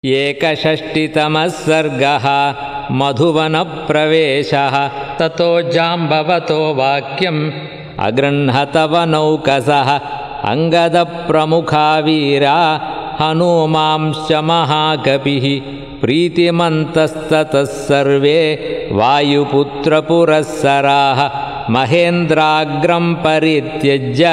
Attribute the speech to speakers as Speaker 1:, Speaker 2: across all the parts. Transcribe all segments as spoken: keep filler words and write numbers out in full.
Speaker 1: एकषष्टितमः सर्गः मधुवनप्रवेशः। ततो जाम्बवतो वाक्यम् अगृह्णतवनौकसः अंगदप्रमुखा वीरा हनूमांश्च महाकपिः प्रीतिमन्तस्ततः सर्वे वायुपुत्रपुरःसराः महेन्द्राग्रं परित्यज्य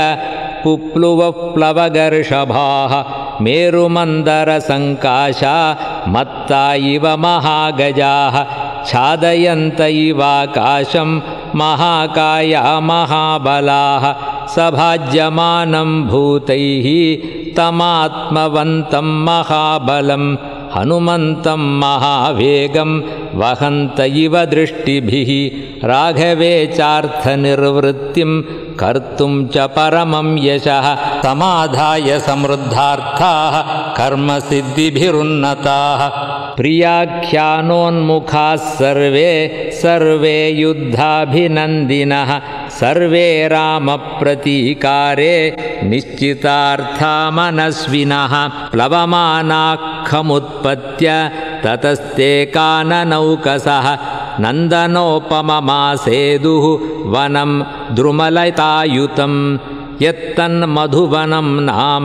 Speaker 1: पुप्लुवप्लवगर्षभाः मेरुमन्दरसङ्काशा मत्ता इव महागजाः छादयन्त इवाकाशं महाकाया महाबलाः सभाज्यमानं भूतैः तमात्मवन्तं महाबलं हनुमन्तं महावेगं वहन्त इव दृष्टिभिः राघवे चार्थनिर्वृत्तिं कर्तुं च परमं यशः समाधाय समृद्धार्थाः कर्मसिद्धिभिरुन्नताः प्रियाख्यानोन्मुखाः सर्वे सर्वे युद्धाभिनन्दिनः सर्वे रामप्रतीकारे निश्चितार्था मनस्विनः प्लवमानाखमुत्पत्य ततस्ते काननौकसः नन्दनोपममासेदुः वनं द्रुमलतायुतं यत्तन्मधुवनं नाम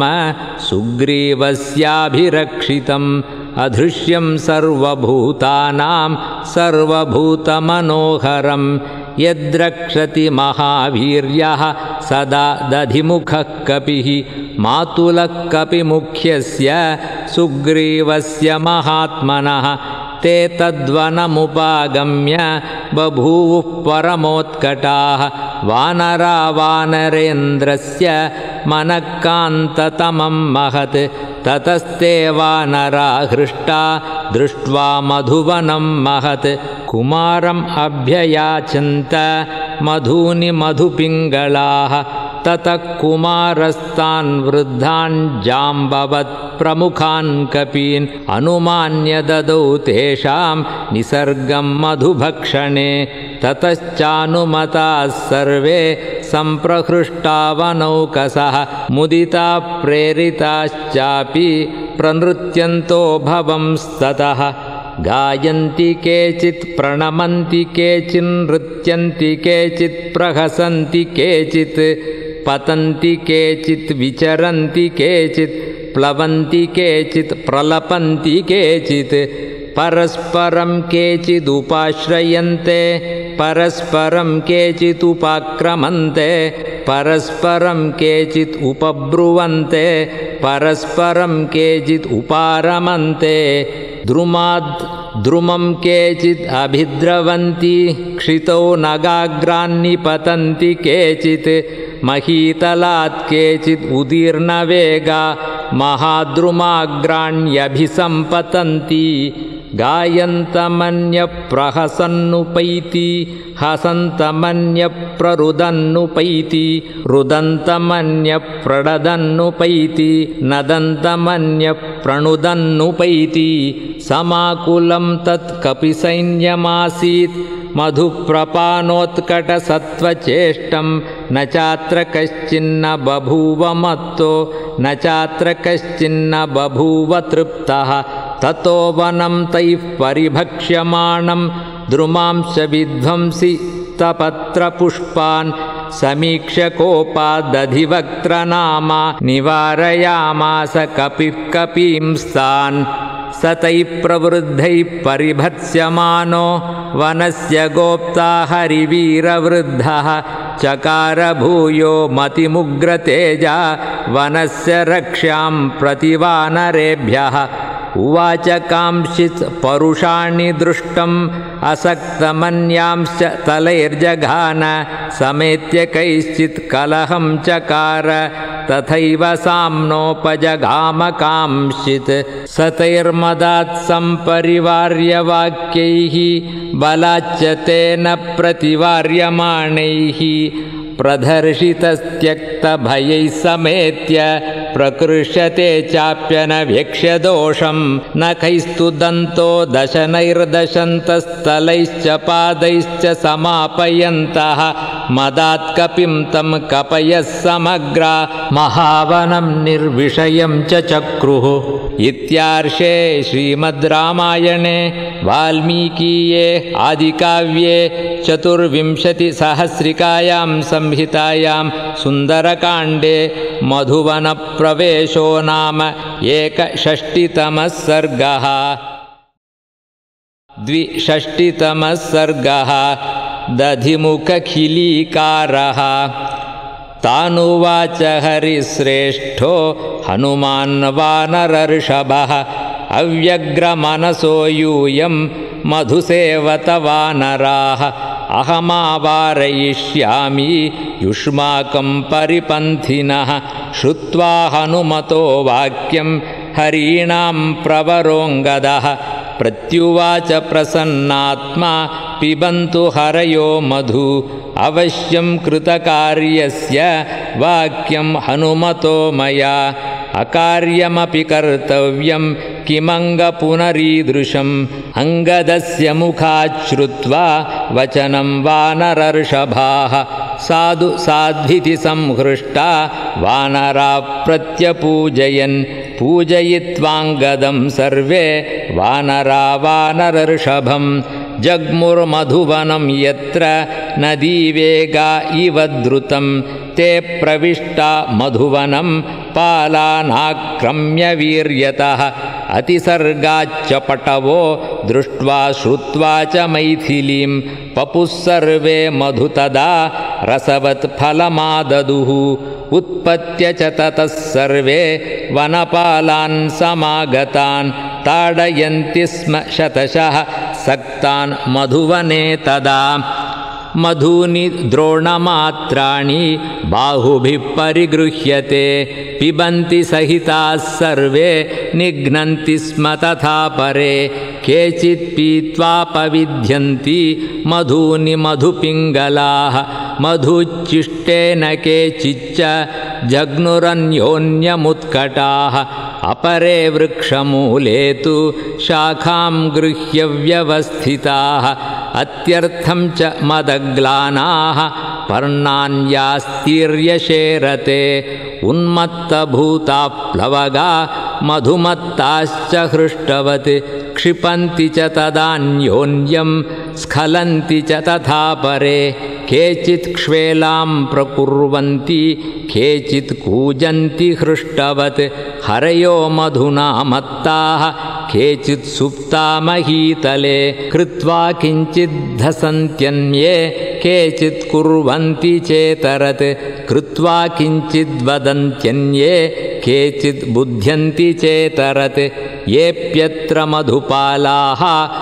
Speaker 1: सुग्रीवस्याभिरक्षितम् अधृश्यं सर्वभूतानां सर्वभूतमनोहरं यद्रक्षति महावीर्यः सदा दधिमुखः कपिः मातुलः कपिमुख्यस्य सुग्रीवस्य महात्मनः ते तद्वनमुपागम्य बभूवुः परमोत्कटाः वानरा वानरेन्द्रस्य मनःकान्ततमं महत् ततस्ते वानरा हृष्टा दृष्ट्वा मधुवनं महत् कुमारम् अभ्ययाचन्त मधूनि मधुपिङ्गलाः ततः कुमारस्तान् वृद्धान् जाम्बवत् प्रमुखान् कपीन् अनुमान्य ददौ तेषां निसर्गं मधुभक्षणे ततश्चानुमताः सर्वे सम्प्रहृष्टावनौकसः मुदिता प्रेरिताश्चापि प्रनृत्यन्तो भवंस्ततः गायन्ति केचित् प्रणमन्ति केचिन्नृत्यन्ति केचित् प्रहसन्ति केचित् पतन्ति केचित् विचरन्ति केचित् प्लवन्ति केचित् प्रलपन्ति केचित् परस्परं केचिदुपाश्रयन्ते परस्परं केचिदुपाक्रमन्ते परस्परं केचित् उपब्रुवन्ते परस्परं केचित् उपारमन्ते द्रुमाद् द्रुमं केचित् अभिद्रवन्ति क्षितौ नगाग्रान्निपतन्ति केचित् महीतलात् केचित् उदीर्णवेगा महाद्रुमाग्राण्यभिसम्पतन्ति गायन्तमन्यप्रहसन्नुपैति हसन्तमन्यप्ररुदन्नुपैति रुदन्तमन्यप्रणदन्नुपैति नदन्तमन्यप्रणुदन्नुपैति समाकुलं तत्कपिसैन्यमासीत् मधुप्रपानोत्कटसत्त्वचेष्टं न चात्र कश्चिन्न बभूव मत्तो न चात्र कश्चिन्न बभूव तृप्तः ततो वनं तैः परिभक्ष्यमाणं द्रुमांश्च विध्वंसि तपत्रपुष्पान् समीक्ष्य कोपादधिवक्त्रनामा निवारयामास कपिः कपींस्तान् स तैः प्रवृद्धैः परिभत्स्यमानो वनस्य गोप्ता हरिवीरवृद्धः चकार भूयो मतिमुग्रतेजा वनस्य रक्ष्यां प्रतिवानरेभ्यः उवाच कांश्चित् परुषाणि दृष्टम् असक्तमन्यांश्च तलैर्जघान समेत्य कैश्चित् कलहं चकार तथैव साम्नोपजगाम कांश्चित् सतैर्मदात् सम्परिवार्य वाक्यैः बलाच्च तेन प्रतिवार्यमाणैः प्रदर्शितस्त्यक्तभयैः समेत्य प्रकृष्यते चाप्यनवेक्ष्य दोषं नखैस्तु दन्तो दशनैर्दशन्तस्थलैश्च पादैश्च समापयन्तः मदात् कपिं तं कपयः समग्रा महावनं निर्विषयं च चक्रुः। इत्यार्षे श्रीमद् रामायणे वाल्मीकीये आदिकाव्ये चतुर्विंशतिसहस्रिकायां संहितायां सुन्दरकाण्डे मधुवनप्रवेशो नाम एकषष्टितमः सर्गः। द्विषष्टितमः सर्गः। दधिमुखखिलीकारः। तानुवाच हरिश्रेष्ठो हनुमान् वानरर्षभः अव्यग्रमनसो यूयं मधुसेवतवानराः अहमावारयिष्यामि युष्माकं परिपन्थिनः। श्रुत्वा हनुमतो वाक्यं हरीणां प्रवरोऽङ्गदः प्रत्युवाच प्रसन्नात्मा पिबन्तु हरयो मधु अवश्यं कृतकार्यस्य वाक्यं हनुमतो मया अकार्यमपि कर्तव्यं किमङ्गपुनरीदृशम्। अङ्गदस्य मुखात् श्रुत्वा वचनं वानरर्षभाः साधु साध्विति संहृष्टा वानरा प्रत्यपूजयन् पूजयित्वाङ्गदं सर्वे वानरा वानरर्षभं जग्मुर्मधुवनं यत्र नदीवेगा इव द्रुतं ते प्रविष्टा मधुवनं पालानाक्रम्य वीर्यतः अतिसर्गाच्च पटवो दृष्ट्वा श्रुत्वा च मैथिलीं पपुः सर्वे मधु तदा रसवत् फलमाददुः। उत्पत्य च ततः सर्वे वनपालान् समागतान् ताडयन्ति स्म शतशः सक्तान् मधुवने तदा। मधूनि द्रोणमात्राणि बाहुभिः परिगृह्यते पिबन्ति सहिताः सर्वे निघ्नन्ति स्म तथा परे केचित् पीत्वा पविध्यन्ति मधूनि मधुपिङ्गलाः मधुच्चिष्टेन केचिच्च जग्नुरन्योन्यमुत्कटाः अपरे वृक्षमूले तु शाखां गृह्य व्यवस्थिताः अत्यर्थं च मदग्लानाः पर्णान्यास्तीर्यशेरते उन्मत्तभूता प्लवगा मधुमत्ताश्च हृष्टवत् क्षिपन्ति च तदान्योन्यं स्खलन्ति च तथा परे केचित् क्ष्वेलां प्रकुर्वन्ति केचित् कूजन्ति हृष्टवत् हरयो मधुना मत्ताः केचित् सुप्ता महीतले कृत्वा किञ्चिद्धसन्त्यन्ये केचित् कुर्वन्ति चेतरत् कृत्वा किञ्चिद् वदन्त्यन्ये केचित् बुध्यन्ति चेतरत् येऽप्यत्र मधुपालाः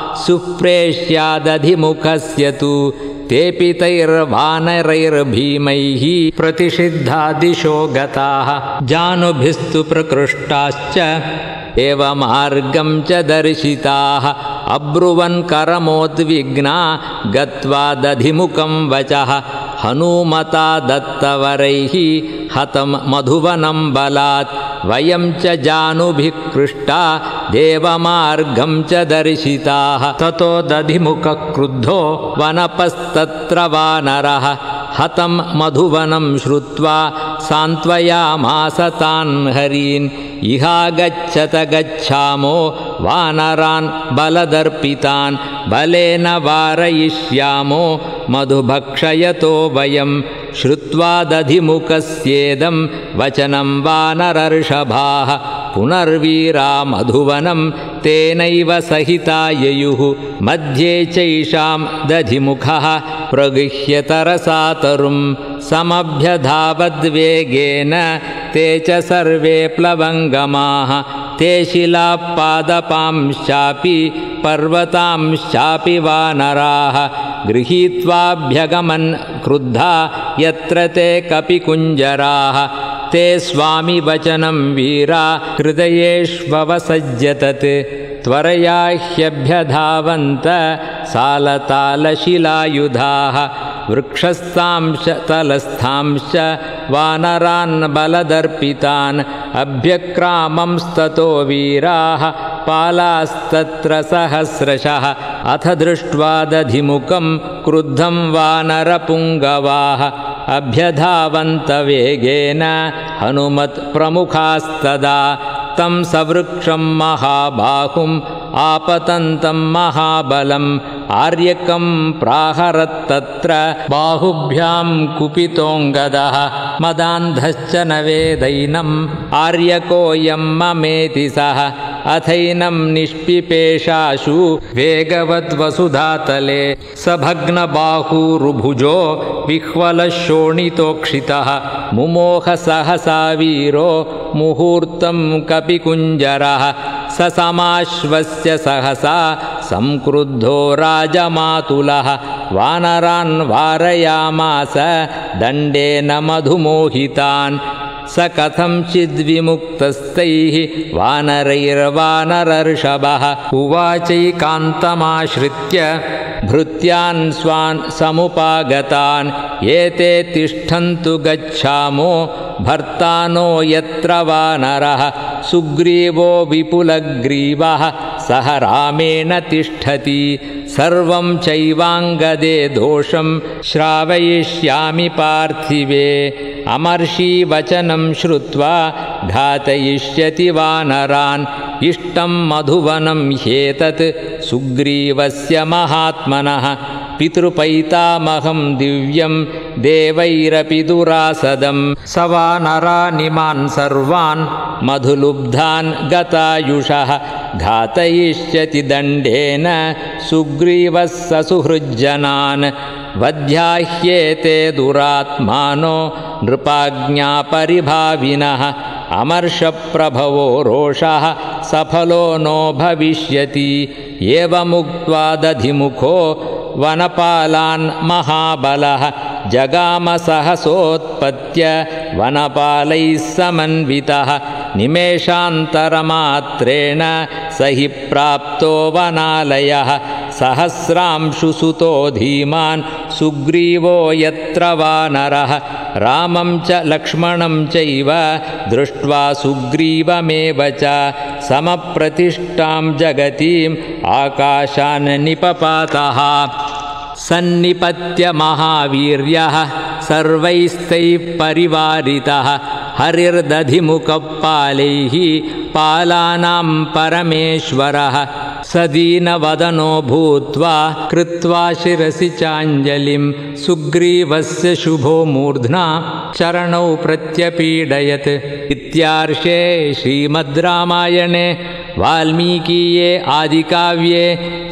Speaker 1: सुप्रेष्यादधिमुखस्य तु तेऽपि तैर्वानरैर्भीमैः प्रतिषिद्धादिशो गताः जानुभिस्तु प्रकृष्टाश्च एवमार्गं च दर्शिताः अब्रुवन् करमोद्विग्ना गत्वा दधिमुखं वचः हनुमता दत्तवरैः हतं मधुवनं बलात् वयं च जानुभिः कृष्टा देवमार्गं च दर्शिताः। ततो दधिमुखः क्रुद्धो वनपस्तत्र वानरः हतं मधुवनं श्रुत्वा सान्त्वयामास तान् हरीन् इहागच्छत गच्छामो वानरान् बलदर्पितान् बलेन वारयिष्यामो मधुभक्षयतो वयं। श्रुत्वा दधिमुखस्येदं वचनं वानरर्षभाः पुनर्वीरा मधुवनं तेनैव सहिता ययुः मध्ये चैषां दधिमुखः प्रगृह्य तरसा तरुं समभ्यधावद्वेगेन ते च सर्वे प्लवङ्गमाः ते शिलापादपांश्चापि पर्वतांश्चापि वानराः गृहीत्वाभ्यगमन् क्रुद्धा यत्र ते कपिकुञ्जराः ते स्वामि वचनं वीरा हृदयेष्ववसज्जतत् त्वरया ह्यभ्यधावन्त सालतालशिलायुधाः वृक्षस्थांश्च तलस्थांश्च वानरान् बलदर्पितान् अभ्यक्रामंस्ततो वीराः पालास्तत्र सहस्रशः अथ दृष्ट्वा दधिमुखं क्रुद्धं वानरपुङ्गवाः अभ्यधावन्त वेगेन हनुमत्प्रमुखास्तदा तं सवृक्षं महाबाहुम् आपतन्तं महाबलम् आर्यकं प्राहरत्तत्र बाहुभ्यां कुपितोऽङ्गदः मदान्धश्च न वेदैनम् आर्यकोऽयं ममेति सः अथैनं निष्पिपेशाशु वेगवद्वसुधातले स भग्नबाहुरुभुजो विह्वलशोणितोक्षितः मुमोह सहसा वीरो मुहूर्तं कपिकुञ्जरः स समाश्वस्य सहसा संक्रुद्धो राजमातुलः वानरान् वारयामास दण्डेन मधुमोहितान् स कथंचिद्विमुक्तस्तैः वानरैर्वानरर्षभः उवाचैकान्तमाश्रित्य भृत्यान् स्वान् समुपागतान् एते तिष्ठन्तु गच्छामो भर्तानो यत्र वानरः सुग्रीवो विपुलग्रीवः सह रामेण तिष्ठति सर्वं चैवाङ्गदे दोषं श्रावयिष्यामि पार्थिवे अमर्षि वचनं श्रुत्वा घातयिष्यति वानरान् इष्टं मधुवनं ह्येतत् सुग्रीवस्य महात्मनः पितृपैतामहं दिव्यं देवैरपि दुरासदं स वानरानिमान् सर्वान् मधुलुब्धान् गतायुषः घातयिष्यति दण्डेन सुग्रीवः स सुहृज्जनान् वध्याह्येते दुरात्मानो नृपाज्ञापरिभाविनः अमर्षप्रभवो रोषः सफलो नो भविष्यति एवमुक्त्वा दधिमुखो वनपालान् महाबलः जगाम सहसोत्पत्य वनपालैः समन्वितः निमेषान्तरमात्रेण स हि प्राप्तो वनालयः सहस्रांशुसुतो धीमान् सुग्रीवो यत्र वानरः रामं च लक्ष्मणं चैव दृष्ट्वा सुग्रीवमेव च समप्रतिष्ठां जगतीम् आकाशान् निपपातः सन्निपत्य महावीर्यः सर्वैस्तैः परिवारितः हरिर्दधिमुखपालैः पालानां परमेश्वरः सदीनवदनो भूत्वा कृत्वा शिरसि चाञ्जलिं सुग्रीवस्य शुभो मूर्ध्ना चरणौ प्रत्यपीडयत्। इत्यार्षे श्रीमद् रामायणे वाल्मीकीये आदिकाव्ये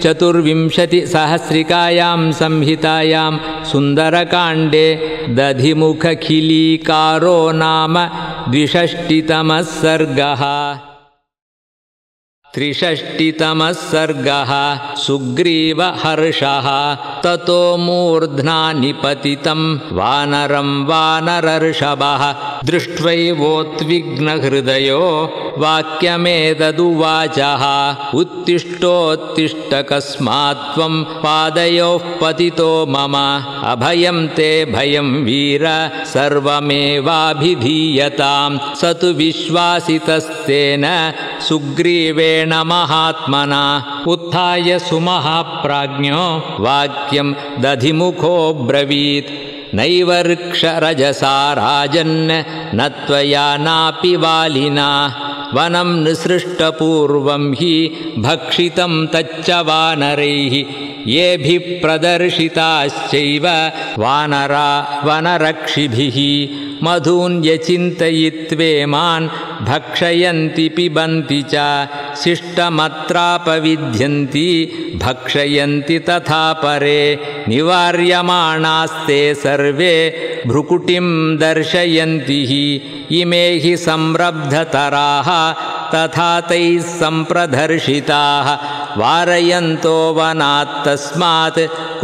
Speaker 1: चतुर्विंशतिसहस्रिकायां संहितायां सुन्दरकाण्डे दधिमुखखिलीकारो नाम द्विषष्टितमः सर्गः। त्रिषष्टितमः सर्गः। सुग्रीवहर्षः। ततो मूर्ध्ना निपतितं वानरं वानरर्षभः दृष्ट्वैवोद्विग्नहृदयो वाक्यमेतदुवाचः। उत्तिष्ठोत्तिष्ठ कस्मात् त्वं पादयोः पतितो मम अभयं ते भयं वीर सर्वमेवाभिधीयतां स तु विश्वासितस्तेन सुग्रीवेण महात्मना उत्थाय सुमहाप्राज्ञो वाक्यं दधिमुखो ब्रवीत्। नैव वृक्षरजसा राजन् न त्वया नापि वालिना वनं निसृष्टपूर्वं हि भक्षितं तच्च वानरैः येभिः प्रदर्शिताश्चैव वानरा वनरक्षिभिः मधून् यचिन्तयित्वेमान् भक्षयन्ति पिबन्ति च शिष्टमत्रापविध्यन्ति भक्षयन्ति तथा परे निवार्यमाणास्ते सर्वे भ्रुकुटिं दर्शयन्ति हि इमे हि संरब्धतराः तथा तैः सम्प्रदर्शिताः वारयन्तो वनात्तस्मात्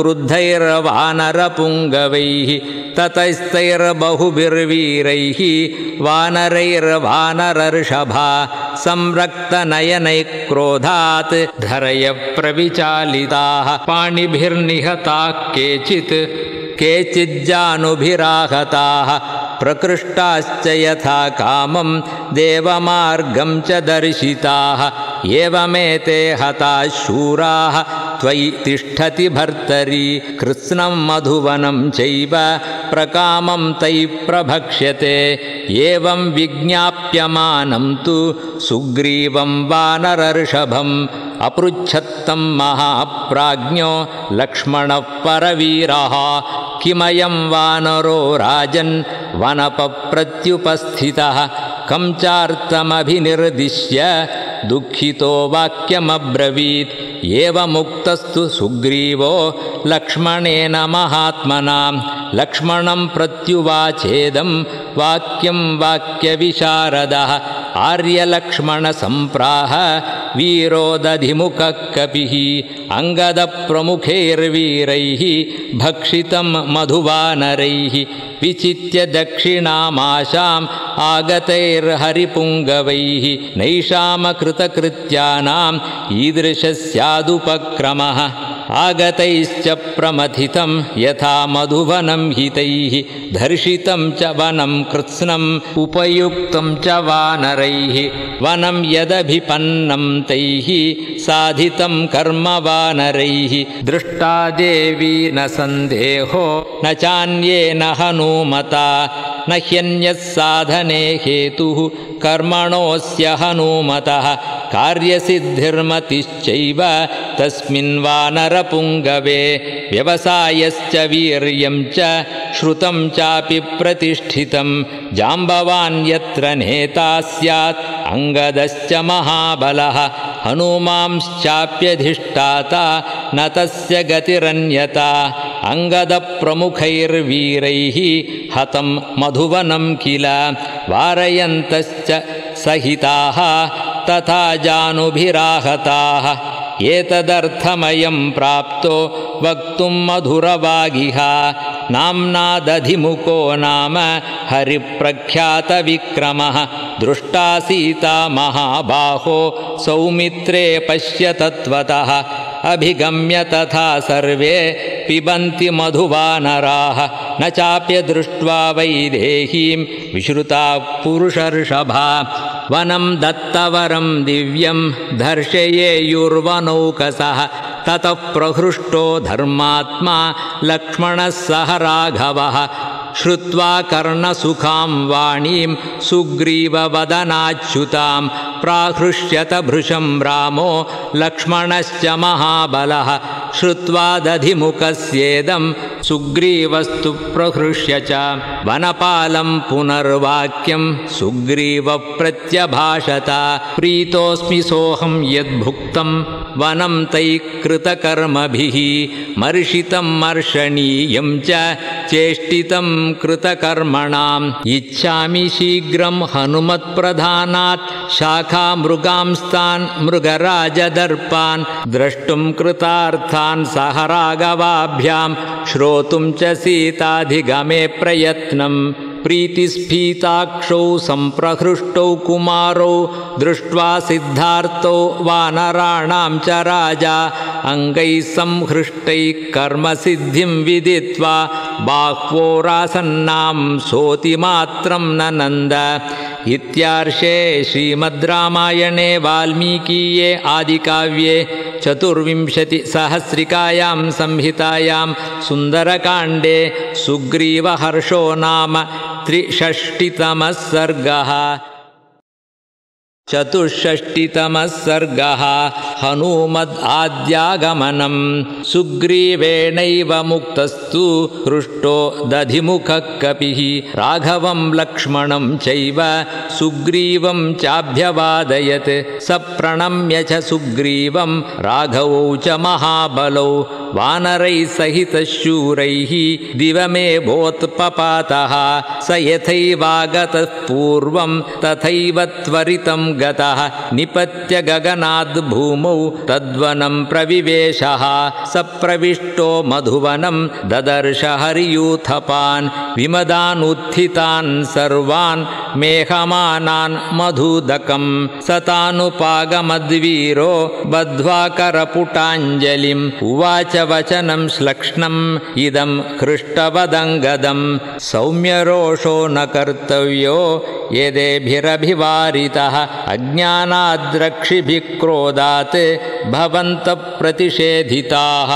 Speaker 1: क्रुद्धैर्वानरपुङ्गवैः ततस्तैर्बहुभिर्वीरैः वानरैर्वानरर्षभा संरक्तनयनैः क्रोधात् धरयः प्रविचालिताः पाणिभिर्निहताः केचित् केचिज्जानुभिराहताः प्रकृष्टाश्च यथा कामं देवमार्गं च दर्शिताः एवमेते हताः शूराः त्वयि तिष्ठति भर्तरि कृत्स्नं मधुवनं चैव प्रकामं तैः प्रभक्ष्यते एवं विज्ञाप्यमानं तु सुग्रीवं वानरर्षभम् अपृच्छत्तं महाप्राज्ञो लक्ष्मणः परवीरः किमयं वानरो राजन् वनपप्रत्युपस्थितः कं चार्थमभिनिर्दिश्य दुःखितो वाक्यमब्रवीत् एवमुक्तस्तु सुग्रीवो लक्ष्मणेन महात्मना लक्ष्मणं प्रत्युवाचेदं वाक्यं वाक्यविशारदः आर्यलक्ष्मणसम्प्राह वीरो दधिमुखः कपिः अङ्गदप्रमुखैर्वीरैः भक्षितं मधुवानरैः विचित्य दक्षिणामाशाम् आगतैर्हरिपुङ्गवैः नैषामकृतकृत्यानाम् ईदृशस्यादुपक्रमः आगतैश्च प्रमथितं यथा मधुवनं हितैः धर्षितं च वनं कृत्स्नम् उपयुक्तं च वानरैः वनं यदभिपन्नं तैः साधितं कर्म वानरैः दृष्टा देवी न सन्देहो न चान्येन हनूमता न ह्यन्यः साधने हेतुः कर्मणोऽस्य हनूमतः कार्यसिद्धिर्मतिश्चैव तस्मिन् वानरपुङ्गवे व्यवसायश्च वीर्यं च श्रुतं चापि प्रतिष्ठितं जाम्बवान् यत्र नेता स्यात् अङ्गदश्च महाबलः हनूमांश्चाप्यधिष्ठाता न तस्य गतिरन्यता अङ्गदप्रमुखैर्वीरैः हतं मधुवनं किल वारयन्तश्च सहिताः तथा जानुभिराहताः एतदर्थमयं प्राप्तो वक्तुं मधुरवागिह नाम्ना दधिमुखो नाम हरिप्रख्यातविक्रमः दृष्टा सीता महाबाहो सौमित्रे पश्य तत्त्वतः अभिगम्य तथा सर्वे पिबन्ति मधुवानराः न चाप्य दृष्ट्वा वैदेहीं विश्रुता पुरुषर्षभा वनं दत्तवरं दिव्यं दर्शयेयुर्वनौकसः ततः प्रहृष्टो धर्मात्मा लक्ष्मणः सह राघवः श्रुत्वा कर्णसुखां वाणीं सुग्रीववदनाच्युतां प्राहृष्यत भृशं रामो लक्ष्मणश्च महाबलः श्रुत्वा दधिमुखस्येदं सुग्रीवस्तु प्रहृष्य च वनपालं पुनर्वाक्यं सुग्रीवः प्रत्यभाषत प्रीतोऽस्मि सोऽहं यद्भुक्तं वनं तैः कृतकर्मभिः मर्षितं मर्षणीयं च चेष्टितं कृतकर्मणाम् इच्छामि शीघ्रं हनुमत्प्रधानात् शाखामृगांस्तान् मृगराजदर्पान् द्रष्टुं कृतार्थान् सह राघवाभ्यां श्रोतुं च सीताधिगमे प्रयत्नम् प्रीतिस्फीताक्षौ सम्प्रहृष्टौ कुमारौ दृष्ट्वा सिद्धार्थौ वानराणां च राजा अङ्गैः संहृष्टैः कर्मसिद्धिं विदित्वा बाह्वोरासन्नां सोतिमात्रं ननन्द इत्यार्षे श्रीमद् रामायणे वाल्मीकीये आदिकाव्ये चतुर्विंशतिसहस्रिकायां संहितायां सुन्दरकाण्डे सुग्रीवहर्षो नाम त्रिषष्टितमः सर्गः। चतुष्षष्टितमः सर्गः। हनूमद् आद्यागमनं सुग्रीवेणैव मुक्तस्तु हृष्टो दधिमुखः कपिः राघवं लक्ष्मणं चैव सुग्रीवं चाभ्यवादयत् स प्रणम्य च सुग्रीवं राघवौ च महाबलौ वानरैः सहितः शूरैः दिवमेवोत्पपातः स यथैवागतः पूर्वं तथैव त्वरितं गतः निपत्य गगनाद् भूमौ तद्वनं प्रविवेशः स प्रविष्टो मधुवनं ददर्श हरियूथपान् विमदानुत्थितान् सर्वान् मेघमानान् मधुदकं स तानुपागमद्वीरो बद्ध्वा करपुटाञ्जलिम् उवाच वचनं श्लक्ष्णम् इदं हृष्टवदङ्गदं सौम्यरोषो न कर्तव्यो यदेभिरभिवारितः अज्ञानाद्रक्षिभिः क्रोधात् भवन्तः प्रतिषेधिताः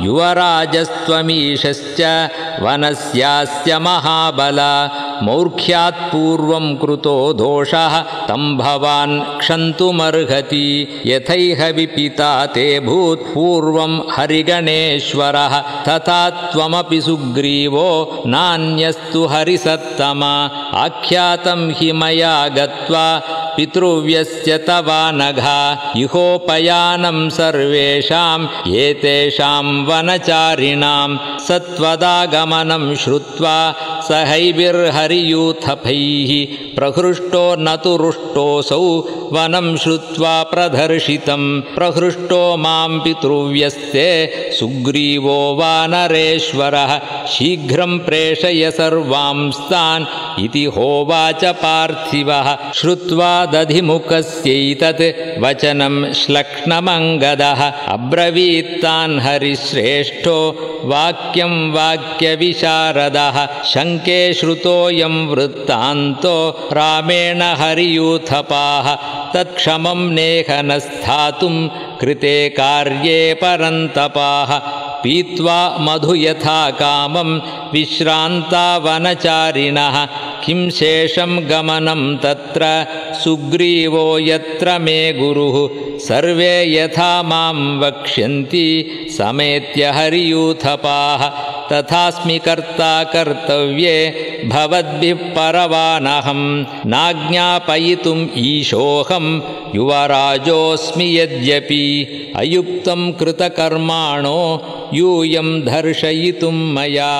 Speaker 1: युवराजस्त्वमीशश्च वनस्यास्य महाबल मौर्ख्यात् पूर्वं कृतो दोषः तं भवान् क्षन्तुमर्हति यथैह विपिता ते भूत् पूर्वं हरिगणेश्वरः तथा त्वमपि सुग्रीवो नान्यस्तु हरिसत्तमा आख्यातं हि मया गत्वा पितृव्यस्य तवानघा इहोपयानं सर्वेषां एतेषां वनचारिणां सत्वदागमनं श्रुत्वा सहैर्हरियूथपैः प्रहृष्टो न तु रुष्टोऽसौ वनं श्रुत्वा प्रदर्शितं प्रहृष्टो मां पितृव्यस्ते सुग्रीवो वानरेश्वरः शीघ्रं प्रेषय सर्वांस्तान् इति होवाच पार्थिवः श्रुत्वा दधिमुखस्यैतत् वचनं श्लक्ष्णमङ्गदः अब्रवीत्तान् हरिश्रेष्ठो वाक्यं वाक्यविशारदः शङ्के श्रुतोऽयं वृत्तान्तो रामेण हरियूथपाः तत्क्षमं नेह न स्थातुं कृते कार्ये परन्तपाः पीत्वा मधु यथा कामं विश्रान्ता वनचारिणः किं शेषं गमनं तत्र सुग्रीवो यत्र मे गुरुः सर्वे यथा मां वक्ष्यन्ति समेत्य हरियूथपाः तथास्मि कर्ता कर्तव्ये भवद्भिः परवानहं नाज्ञापयितुम् ईशोऽहं युवराजोऽस्मि यद्यपि अयुक्तं कृतकर्माणो यूयं दर्शयितुं मया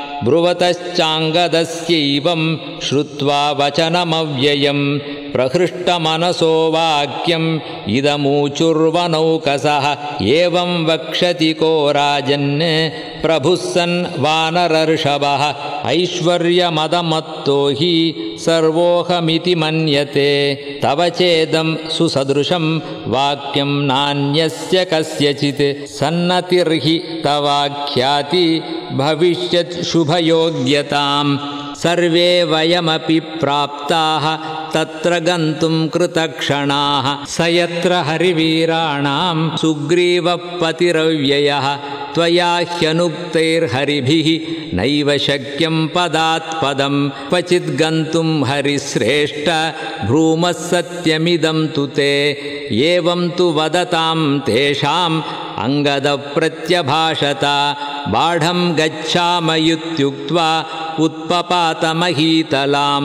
Speaker 1: ब्रुवतश्चाङ्गदस्यैवं श्रुत्वा वचनमव्ययं प्रहृष्टमनसो वाक्यम् इदमूचुर्वनौकसः एवं वक्षति को राजन् प्रभुः सन् वानरर्षभः ऐश्वर्यमदमत्तो हि सर्वोऽहमिति मन्यते तव चेदं सुसदृशं वाक्यं नान्यस्य कस्यचित् सन्नतिर्हि तवाख्याति भविष्यत् शुभयोग्यताम् सर्वे वयमपि प्राप्ताः तत्र गन्तुं कृतक्षणाः स यत्र हरिवीराणां सुग्रीवः पतिरव्ययः त्वया ह्यनुक्तैर्हरिभिः नैव शक्यं पदात् पदं क्वचित् गन्तुं हरिश्रेष्ठ भ्रूमः सत्यमिदं तु ते एवं तु वदतां तेषाम् अङ्गदप्रत्यभाषत बाढं गच्छामयुत्युक्त्वा उत्पपातमहीतलाम्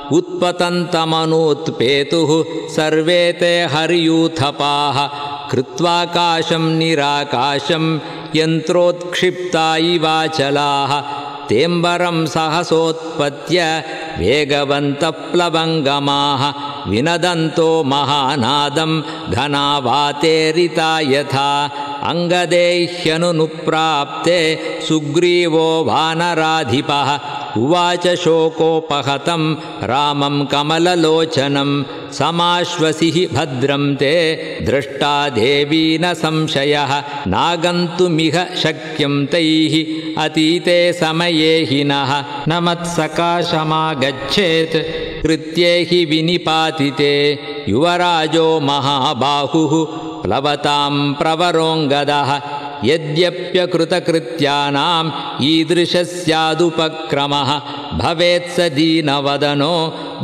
Speaker 1: उत्पतन्तमनूत्पेतुः सर्वे ते हरियूथपाः कृत्वाकाशं निराकाशं यन्त्रोत्क्षिप्ता इवाचलाः तेम्बरं सहसोत्पत्य वेगवन्तः प्लवङ्गमाः विनदन्तो महानादं घनावातेरिता यथा अङ्गदेह्यनुनुप्राप्ते सुग्रीवो वानराधिपः उवाच शोकोपहतं रामं कमललोचनं समाश्वसिः भद्रं ते दृष्टा देवी न संशयः नागन्तुमिह शक्यं तैः अतीते समये हिनः न मत्सकाशमागच्छेत् कृत्ये हि विनिपातिते युवराजो महाबाहुः प्लवतां प्रवरोङ्गदः यद्यप्यकृतकृत्यानाम् ईदृशः स्यादुपक्रमः भवेत् स दीनवदनो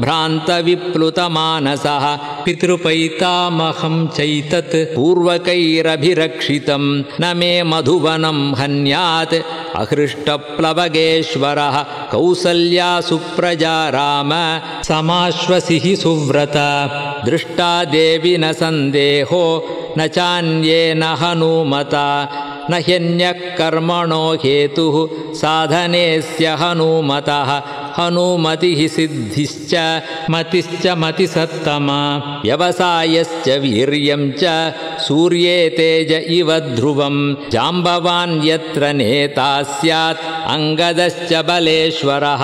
Speaker 1: भ्रान्तविप्लुतमानसः पितृपैतामहं चैतत् पूर्वकैरभिरक्षितं न मे मधुवनं हन्यात् अहृष्टप्लवगेश्वरः कौसल्या सुप्रजा राम समाश्वसिः सुव्रता दृष्टा देवी न सन्देहो न चान्येन हनूमता न ह्यन्यः कर्मणो हेतुः साधनेस्य हनूमतः हनूमतिः सिद्धिश्च मतिश्च मतिसत्तमा व्यवसायश्च वीर्यं च सूर्ये तेज इव ध्रुवं जाम्बवान् यत्र नेता स्यात् अङ्गदश्च बलेश्वरः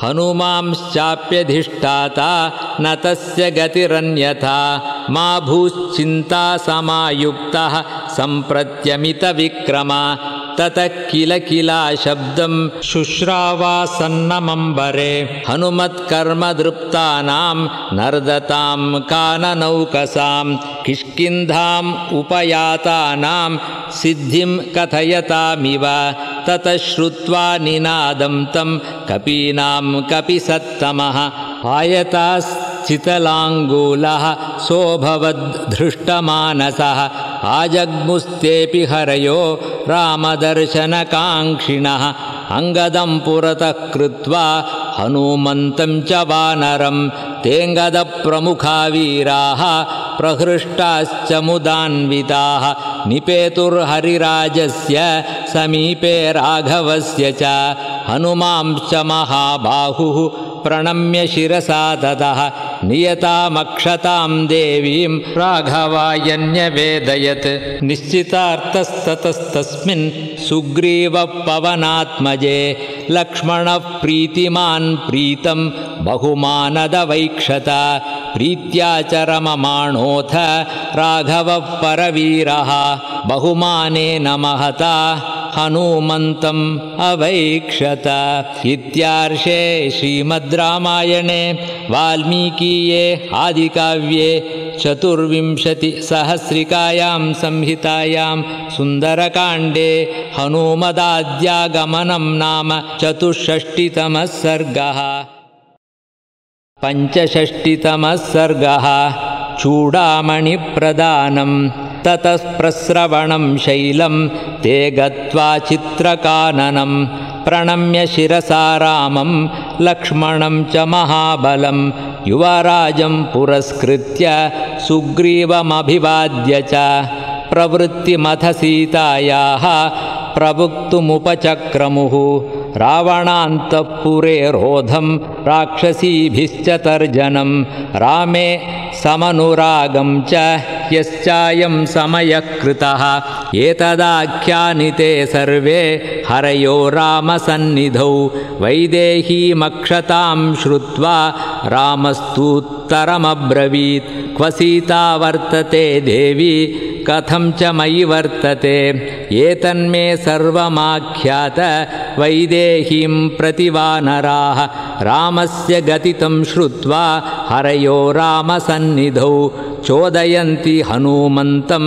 Speaker 1: हनुमांश्चाप्यधिष्ठाता न तस्य गतिरन्यथा मा भूश्चिन्ता समायुक्तः सम्प्रत्यमितविक्रमा ततः किल किला शब्दं शुश्रावासन्नमम्बरे हनुमत्कर्मदृप्तानां नर्दतां काननौकसां किष्किन्धाम् उपयातानां सिद्धिं कथयतामिव ततः श्रुत्वा निनादं तं कपीनां कपिसत्तमः आयताश्चितलाङ्गूलः सोऽभवद्धृष्टमानसः आजग्मुस्तेऽपि हरयो रामदर्शनकाङ्क्षिणः अङ्गदं पुरतः कृत्वा हनुमन्तं च वानरं तेऽङ्गदप्रमुखा वीराः प्रहृष्टाश्च मुदान्विताः निपेतुर्हरिराजस्य समीपे राघवस्य च हनुमांश्च महाबाहुः प्रणम्य शिरसा ततः नियतामक्षतां देवीं राघवायन्यवेदयत् निश्चितार्थस्ततस्तस्मिन् सुग्रीवः पवनात्मजे लक्ष्मणः प्रीतिमान् प्रीतं बहुमानदवैक्षत प्रीत्या च रममाणोऽथ राघवः परवीरः बहुमानेन महता हनुमन्तम् अवैक्षत। इत्यार्षे श्रीमद् रामायणे वाल्मीकीये आदिकाव्ये चतुर्विंशतिसहस्रिकायां संहितायां सुन्दरकाण्डे हनुमदाद्यागमनं नाम चतुष्षष्टितमः सर्गः। पञ्चषष्टितमः सर्गः। चूडामणिप्रदानं ततः प्रस्रवणं शैलं ते गत्वा चित्रकाननं प्रणम्य शिरसा रामं लक्ष्मणं च महाबलं युवराजं पुरस्कृत्य सुग्रीवमभिवाद्य च प्रवृत्तिमथ सीतायाः प्रवक्तुमुपचक्रमुः रावणान्तःपुरे रोधं राक्षसीभिश्च तर्जनं रामे समनुरागं च यश्चायं समयः कृतः एतदाख्यानिते सर्वे हरयो रामसन्निधौ वैदेहीमक्षतां श्रुत्वा रामस्तूत्तरमब्रवीत् क्व सीता वर्तते देवी कथं च मयि वर्तते एतन्मे सर्वमाख्यात वैदेहीं प्रतिवानराः रामस्य गतितं श्रुत्वा हरयो रामसन्निधौ चोदयन्ति हनुमन्तं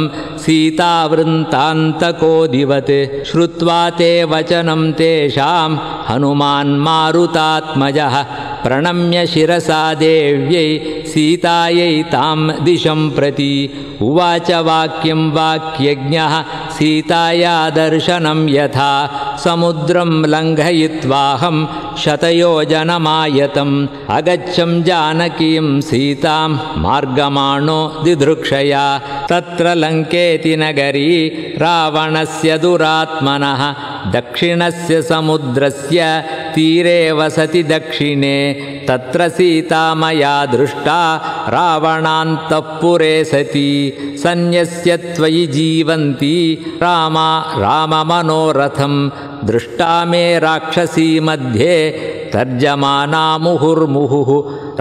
Speaker 1: सीतावृन्तान्तकोदिवत् श्रुत्वा ते वचनं तेषां हनुमान् मारुतात्मजः प्रणम्य शिरसा देव्यै सीतायै तां दिशं प्रति उवाच वाक्यं वाक्यज्ञः सीताया दर्शनं यथा समुद्रं लङ्घयित्वाहं शतयोजनमायतम् अगच्छं जानकीं सीतां मार्गमाणो दिदृक्षया तत्र लङ्केति नगरी रावणस्य दुरात्मनः दक्षिणस्य समुद्रस्य तीरे वसति दक्षिणे तत्र सीता मया दृष्टा रावणान्तःपुरे सती सन्यस्य त्वयि जीवन्ती रामा राममनोरथं दृष्टा मे राक्षसी मध्ये तर्जमाना मुहुर्मुहुः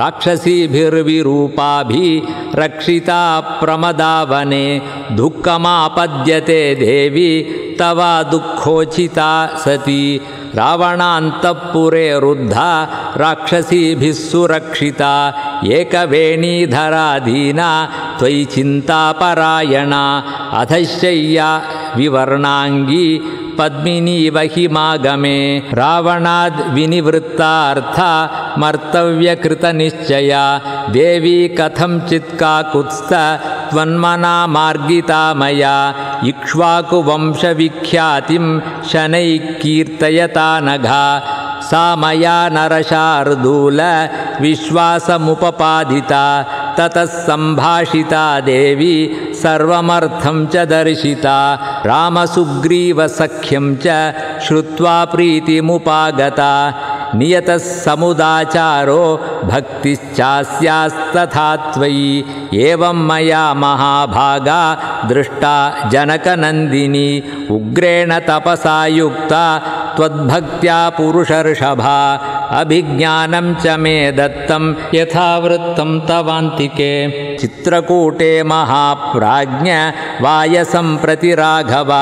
Speaker 1: राक्षसीभिर्विरूपाभिः रक्षिता प्रमदावने दुःखमापद्यते देवी तव दुःखोचिता सती रावणान्तःपुरे रुद्धा राक्षसीभिः सुरक्षिता एकवेणीधरा दीना त्वयि चिन्तापरायणा अधशय्या विवर्णाङ्गी पद्मिनी वहिमागमे रावणाद् विनिवृत्तार्था मर्तव्यकृतनिश्चया देवी कथं चित्काकुत्स्थ त्वन्मना मार्गिता मया इक्ष्वाकुवंशविख्यातिं शनैः कीर्तयता नघा सा मया नरशार्दूल विश्वासमुपपादिता ततः सम्भाषिता देवी सर्वमर्थं च दर्शिता रामसुग्रीवसख्यं च श्रुत्वा प्रीतिमुपागता नियतः समुदाचारो भक्तिश्चास्यास्तथा त्वयि एवं मया महाभागा दृष्टा जनकनन्दिनी उग्रेण तपसा युक्ता त्वद्भक्त्या पुरुषर्षभा अभिज्ञानं च मे दत्तं यथावृत्तं तवान्तिके चित्रकूटे महाप्राज्ञ वायसं प्रति राघवा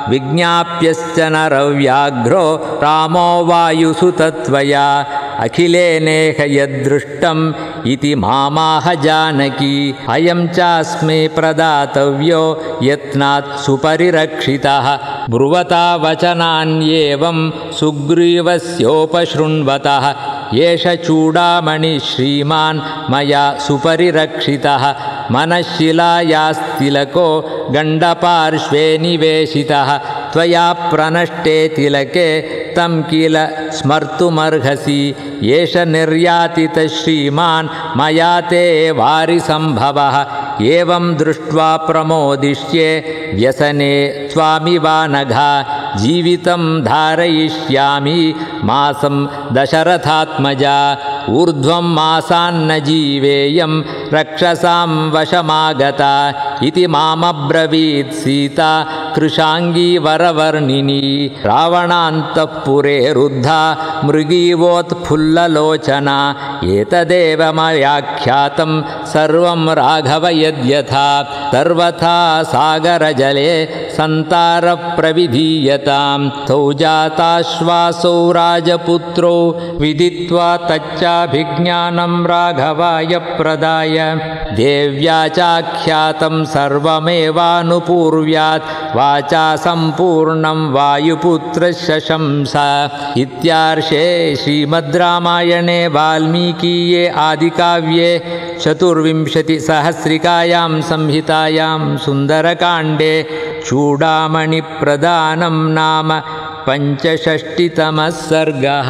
Speaker 1: विज्ञाप्यश्च नरव्याघ्रो रामो वायुसुतत्वया अखिलेनेह यद्दृष्टम् इति मामाह जानकी अयं चास्मै प्रदातव्यो यत्नात् सुपरिरक्षितः ब्रुवता वचनान्येवं सुग्रीवस्योपशृण्वतः एष चूडामणि श्रीमान् मया सुपरिरक्षितः मनःशिलायास्तिलको गण्डपार्श्वे निवेशितः त्वया प्रनष्टे तिलके तं किल स्मर्तुमर्हसि एष निर्यातितः श्रीमान् मया ते वारिसम्भवः एवं दृष्ट्वा प्रमोदिष्ये व्यसने स्वामिवानघा जीवितं धारयिष्यामि मासं दशरथात्मजा ऊर्ध्वं मासान्न जीवेयं रक्षसां वशमागता इति मामब्रवीत् सीता कृशाङ्गी वरवर्णिनी रावणान्तःपुरे रुद्धा मृगीवोत्फुल्ललोचना एतदेव मयाख्यातं सर्वं राघव यद्यथा सर्वथा सागरजले सन्तारप्रविधीयतां तौ जाताश्वासौ राजपुत्रौ विदित्वा तच्चाभिज्ञानं राघवाय प्रदाय देव्या चाख्यातं सर्वमेवानुपूर्व्यात् वाचा सम्पूर्णं वायुपुत्रशशंस इत्यार्षे श्रीमद् रामायणे वाल्मीकीये आदिकाव्ये चतुर्विंशतिसहस्रिकायां संहितायां सुन्दरकाण्डे चूडामणिप्रदानं नाम पञ्चषष्टितमः सर्गः।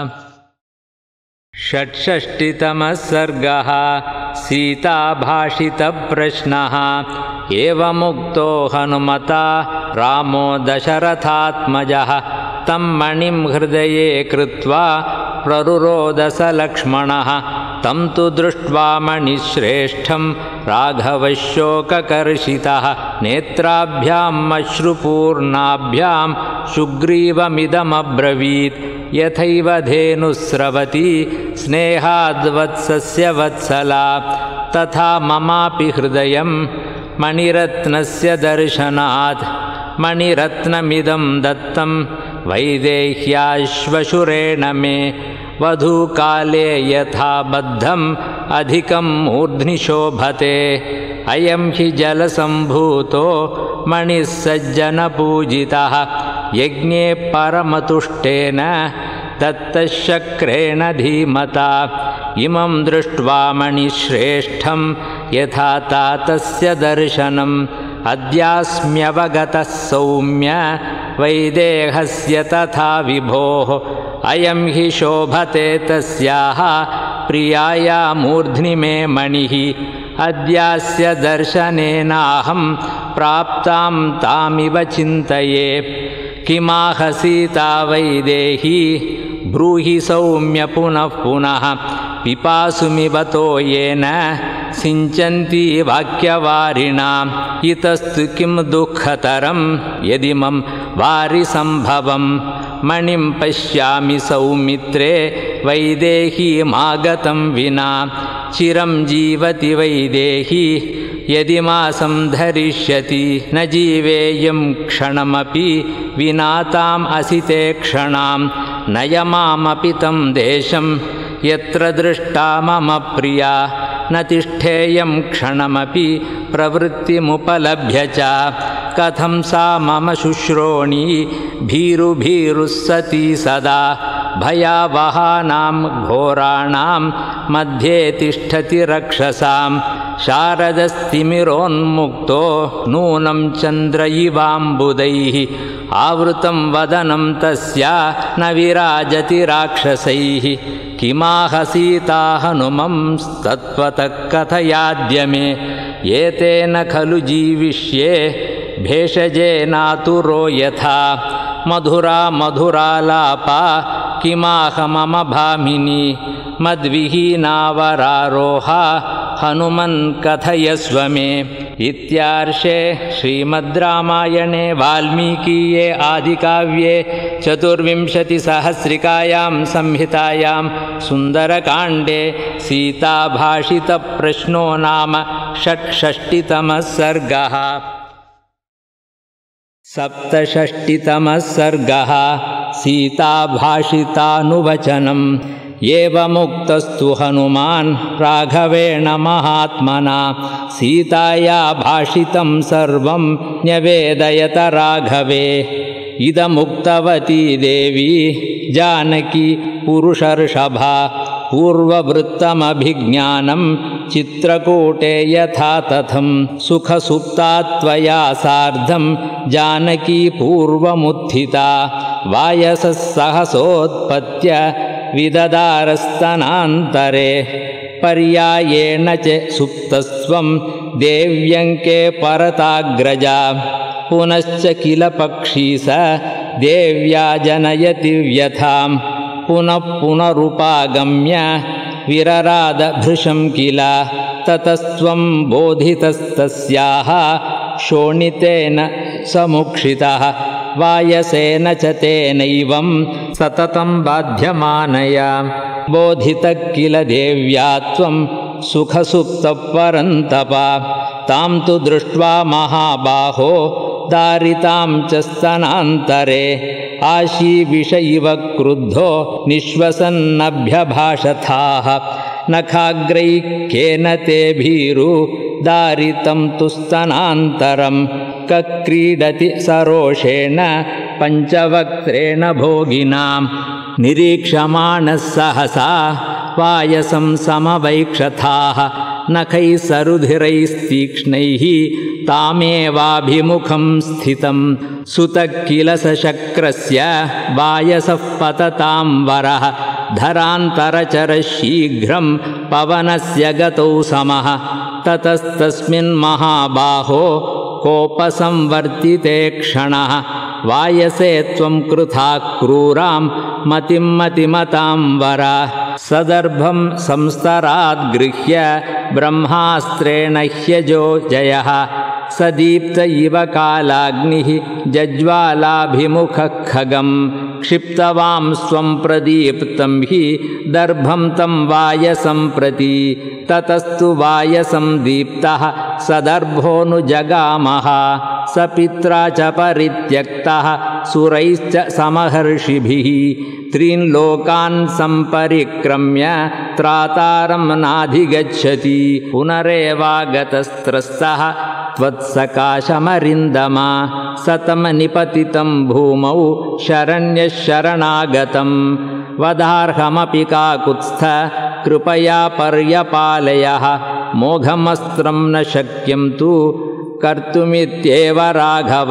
Speaker 1: षट्षष्टितमः सर्गः। सीताभाषितप्रश्नः। एवमुक्तो हनुमता रामो दशरथात्मजः तं मणिं हृदये कृत्वा प्ररुरोदस लक्ष्मणः तं तु दृष्ट्वा मणिश्रेष्ठं राघवशोककर्षितः नेत्राभ्याम् अश्रुपूर्णाभ्यां सुग्रीवमिदमब्रवीत् यथैव धेनुस्रवती स्नेहाद्वत्सस्य वत्सला तथा ममापि हृदयं मणिरत्नस्य दर्शनात् मणिरत्नमिदं दत्तं वैदेह्याश्वशुरेण मे वधूकाले यथा बद्धम् अधिकं मूर्ध्नि शोभते अयं हि जलसम्भूतो मणिः सज्जनपूजितः यज्ञे परमतुष्टेन दत्तशक्रेण धीमता इमं दृष्ट्वा मणिश्रेष्ठं यथा तातस्य दर्शनम् अद्यास्म्यवगतः सौम्य वैदेहस्य तथा विभोः अयं हि शोभते तस्याः प्रियाया मूर्ध्नि मे मणिः अद्यास्य दर्शनेनाहं प्राप्तां तामिव चिन्तये किमाह सीता वैदेही ब्रूहि सौम्य पुनः पुनः पिपासुमिवतो येन सिञ्चन्ति वाक्यवारिणाम् इतस्तु किं दुःखतरं यदिमं वारिसम्भवं मणिं पश्यामि सौमित्रे वैदेहीमागतं विना चिरं जीवति वैदेही यदि मासं धरिष्यति न जीवेयं क्षणमपि विना ताम् असिते क्षणां नयमामपि तं देशं यत्र दृष्टा मम प्रिया न तिष्ठेयं क्षणमपि प्रवृत्तिमुपलभ्य च कथं सा मम शुश्रोणी भीरुभीरुः सती सदा भयावहानां घोराणां मध्ये तिष्ठति रक्षसां शारदस्तिमिरोन्मुक्तो नूनं चन्द्र इवाम्बुदैः आवृतं वदनं तस्या न विराजति राक्षसैः किमाह सीता हनुमंस्तत्त्वतः कथयाद्य मे एतेन खलु जीविष्ये भेषजेनातुरो यथा मधुरा मधुरालापा किमाह मम भामिनी मद्विहीनावरारोहा हनुमन् कथयस्व मे इत्यार्षे श्रीमद् रामायणे वाल्मीकीये आदिकाव्ये चतुर्विंशतिसहस्रिकायां संहितायां सुन्दरकाण्डे सीताभाषितप्रश्नो नाम षट्षष्टितमः सर्गः। सप्तषष्टितमः सर्गः सीताभाषितानुवचनम् एवमुक्तस्तु हनुमान् राघवेण महात्मना सीताया भाषितं सर्वं न्यवेदयत राघवे इदमुक्तवती देवी जानकी पुरुषर्षभा पूर्ववृत्तमभिज्ञानं चित्रकूटे यथा तथं सुखसुप्ता त्वया सार्धं जानकी पूर्वमुत्थिता वायसः सहसोत्पत्य विददारस्तनान्तरे पर्यायेण च सुप्तस्त्वं देव्यङ्के परताग्रजा पुनश्च किल पक्षी स देव्या जनयति व्यथां पुनः पुनरुपागम्य विरराद भृशं किल ततस्त्वं बोधितस्तस्याः शोणितेन समुक्षितः वायसेन च तेनैवं सततं बाध्यमानया बोधितः किल देव्या त्वं सुखसुप्तः परन्तप तां तु दृष्ट्वा महाबाहो दारितां च स्तनान्तरे आशीविषैव क्रुद्धो निःश्वसन्नभ्यभाषथाः नखाग्रैः केन ते भीरु दारितं तु स्तनान्तरं कक्रीडति सरोषेण पञ्चवक्त्रेण भोगिनां निरीक्षमाणः सहसा वायसं समवैक्षथाः नखैः सरुधिरैस्तीक्ष्णैः तामेवाभिमुखं स्थितं सुतः किल सशक्रस्य वायसः पततां वरः धरान्तरचरः शीघ्रं पवनस्य गतौ समः ततस्तस्मिन् महाबाहो कोपसंवर्तिते क्षणः वायसे त्वं कृथा क्रूरां मतिं मतिमतां वर सदर्भं संस्तराद्गृह्य ब्रह्मास्त्रेण ह्यजो जयः सदीप्त इव कालाग्निः जज्वालाभिमुखः खगं क्षिप्तवां स्वं प्रदीप्तं हि दर्भं तं वायसं प्रति ततस्तु वायसं दीप्तः सदर्भोऽनुजगामः स पित्रा च परित्यक्तः सुरैश्च समहर्षिभिः त्रीन् लोकान् सम्परिक्रम्य त्रातारं नाधिगच्छति पुनरेवागतस्त्रस्तः त्वत्सकाशमरिन्दमा सतं निपतितं भूमौ शरण्यः शरणागतं वदार्हमपि काकुत्स्थ कृपया पर्यपालयः मोघमस्त्रं न शक्यं तु कर्तुमित्येव राघव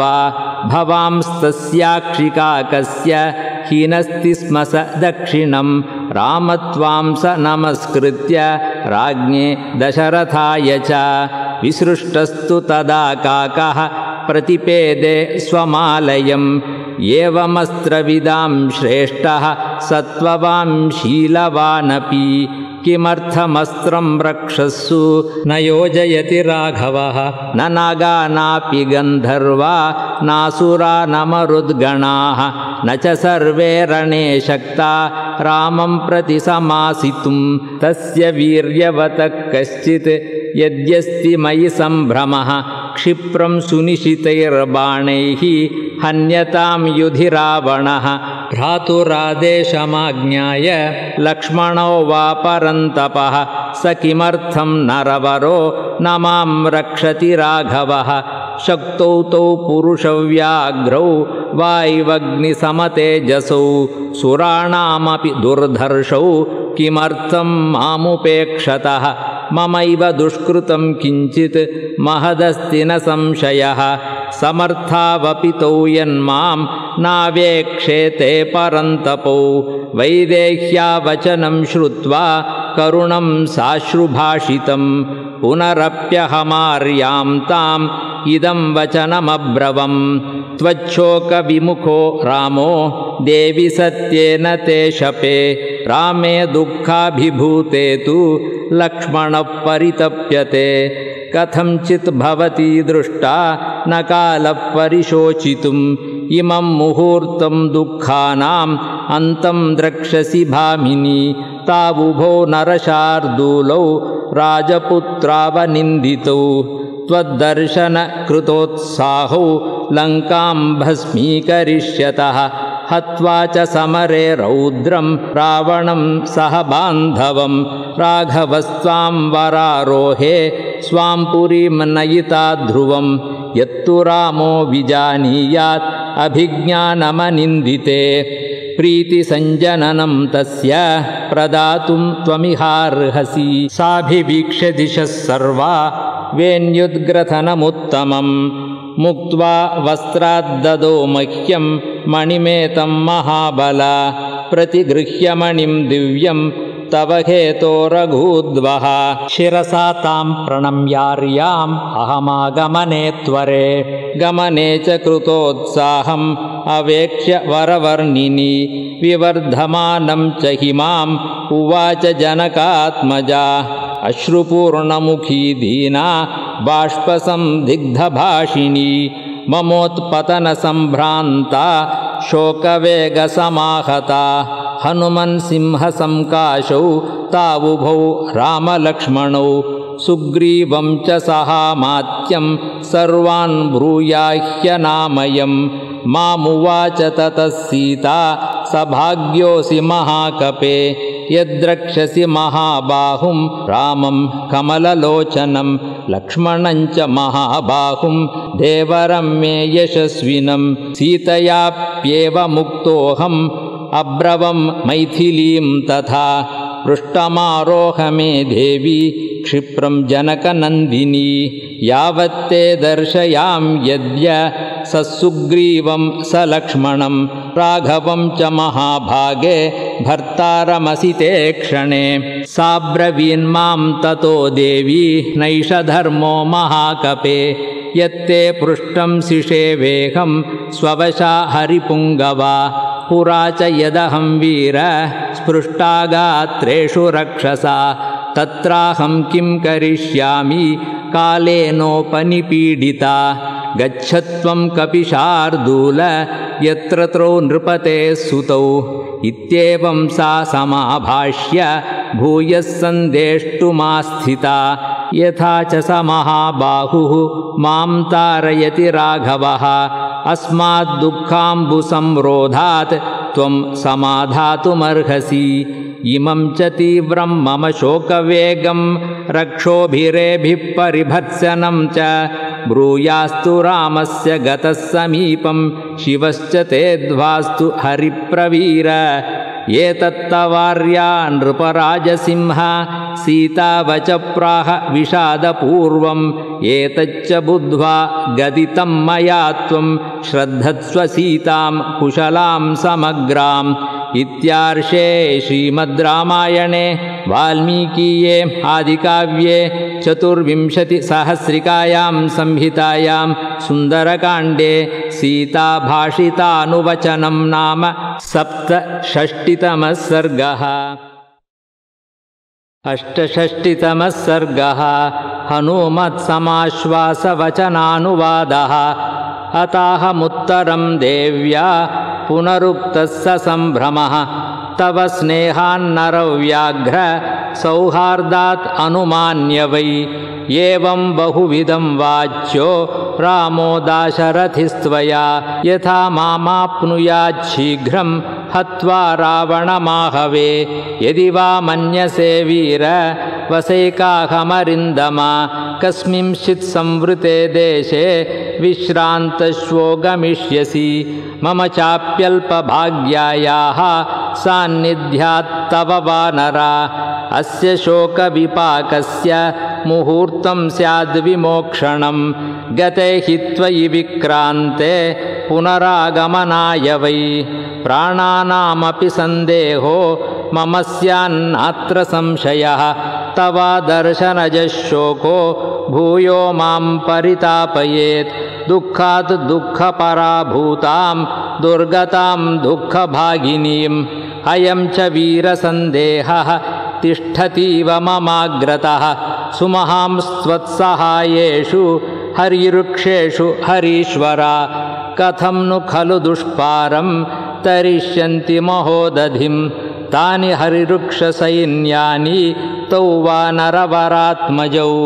Speaker 1: भवांस्तस्याक्षिकाकस्य हीनस्ति स्म स दक्षिणं रामत्वां स नमस्कृत्य राज्ञे दशरथाय च विसृष्टस्तु तदा काकः प्रतिपेदे स्वमालयम् एवमस्त्रविदां श्रेष्ठः सत्त्ववान् शीलवानपि किमर्थमस्त्रं रक्षस्सु न योजयति राघवः न नागा नापि गन्धर्वा नासुरा न मरुद्गणाः न च सर्वे रणे शक्ता रामं प्रति समासितुं तस्य वीर्यवतः कश्चित् यद्यस्ति मयि सम्भ्रमः क्षिप्रं सुनिशितैर्बाणैः हन्यतां युधि रावणः भ्रातुरादेशमाज्ञाय लक्ष्मणो वा परन्तपः स किमर्थं नरवरो न मां रक्षति राघवः शक्तौ तौ पुरुषव्याघ्रौ वाय्वग्निसमतेजसौ सुराणामपि दुर्धर्षौ किमर्थं मामुपेक्षतः ममैव दुष्कृतं किञ्चित् महदस्ति न संशयः समर्थावपि तौ यन्मां नावेक्षेते परन्तपौ वैदेह्या वचनं श्रुत्वा करुणं साश्रुभाषितं पुनरप्यहमार्यां ताम् इदं वचनमब्रवम् त्वच्छोकविमुखो रामो देवि सत्येन ते शपे रामे दुःखाभिभूते तु लक्ष्मणः परितप्यते कथंचित् भवती दृष्टा न कालः परिशोचितुम् इमं मुहूर्तं दुःखानाम् अन्तं द्रक्ष्यसि भामिनी तावुभो नरशार्दूलौ राजपुत्रावनिन्दितौ त्वद्दर्शनकृतोत्साहौ लङ्कां भस्मीकरिष्यतः हत्वा च समरे रौद्रं रावणं सह बान्धवं राघवस्त्वां वरारोहे स्वां पुरीं नयिता ध्रुवं यत्तु रामो विजानीयात् अभिज्ञानमनिन्दिते प्रीतिसञ्जननं तस्य प्रदातुं त्वमिहार्हसि साभिवीक्ष्य दिशः सर्वा वेण्युद्ग्रथनमुत्तमं मुक्त्वा वस्त्राद्ददो मह्यं मणिमेतं महाबला प्रतिगृह्य मणिं दिव्यं तव हेतोरघूद्वः शिरसा तां प्रणम्यार्याम् अहमागमने त्वरे गमने च कृतोत्साहम् अवेक्ष्य वरवर्णिनी विवर्धमानं च हिमाम् उवाच जनकात्मजा अश्रुपूर्णमुखी दीना बाष्पसंदिग्धभाषिणी ममोत्पतनसम्भ्रान्ता शोकवेगसमाहता हनुमन् सिंहसंकाशौ तावुभौ रामलक्ष्मणौ सुग्रीवं च सहामात्यं सर्वान् ब्रूयाह्यनामयम् मामुवाच ततः सीता सभाग्योऽसि महाकपे यद्रक्षसि महाबाहुं रामं कमललोचनं लक्ष्मणं च महाबाहुं देवरं मे यशस्विनं सीतयाप्येव मुक्तोऽहम् अब्रवं मैथिलीं तथा पृष्ठमारोह मे देवी क्षिप्रं जनकनन्दिनी यावत्ते दर्शयाम्यद्य स सुग्रीवं स लक्ष्मणं राघवं च महाभागे भर्तारमसि ते क्षणे साब्रवीन्मां ततो देवी नैष धर्मो महाकपे यत्ते पृष्ठं शिषेवेहं स्ववशा हरिपुङ्गवा पुरा च यदहं वीर स्पृष्टागात्रेषु रक्षसा तत्राहं किं करिष्यामि कालेनोपनिपीडिता गच्छत्वं कपिशार्दूल यत्र त्रौ नृपते सुतौ इत्येवं सा समाभाष्य भूयः सन्देष्टुमास्थिता यथा च स महाबाहुः मां तारयति राघवः अस्माद्दुःखाम्बुसंरोधात् त्वं समाधातुमर्हसि इमं च तीव्रं मम शोकवेगं रक्षोभिरेभिः परिभर्त्सनं च ब्रूयास्तु रामस्य गतः समीपं शिवश्च तेऽध्वास्तु हरिप्रवीर एतत्तवार्या नृपराजसिंह सीता वच प्राह विषादपूर्वम् एतच्च बुद्ध्वा गदितं मया त्वं श्रद्धत्स्व सीतां कुशलां समग्राम् इत्यार्षे श्रीमद् रामायणे वाल्मीकीये आदिकाव्ये चतुर्विंशतिसहस्रिकायां संहितायां सुन्दरकाण्डे सीताभाषितानुवचनं नाम सप्तषष्टितमः सर्गः। अष्टषष्टितमः सर्गः। हनुमत्समाश्वासवचनानुवादः। अताहमुत्तरं देव्या पुनरुक्तः स सम्भ्रमः तव स्नेहान्नरव्याघ्र सौहार्दात् अनुमान्य वै एवं बहुविधं वाच्यो रामो दाशरथिस्त्वया यथा मामाप्नुयाच्छीघ्रं हत्वा रावणमाहवे यदि वा मन्यसे वीर वसैकाहमरिन्दमा कस्मिंश्चित् संवृते देशे विश्रान्तश्वो गमिष्यसि मम चाप्यल्पभाग्यायाः सान्निध्यात्तव वानरा अस्य शोकविपाकस्य मुहूर्तं स्याद्विमोक्षणं गते हि त्वयि विक्रान्ते पुनरागमनाय वै प्राणानामपि सन्देहो मम स्यान्नात्र संशयः तव दर्शनजः शोको भूयो मां परितापयेत् दुःखात् दुःखपराभूतां दुर्गतां दुःखभागिनीम् अयं च वीरसन्देहः तिष्ठतीव ममाग्रतः सुमहांस्त्वत्सहायेषु हरिवृक्षेषु हरीश्वरा कथं नु खलु दुष्पारं तरिष्यन्ति महोदधिं तानि हरिवृक्षसैन्यानि तौ वानरवरात्मजौ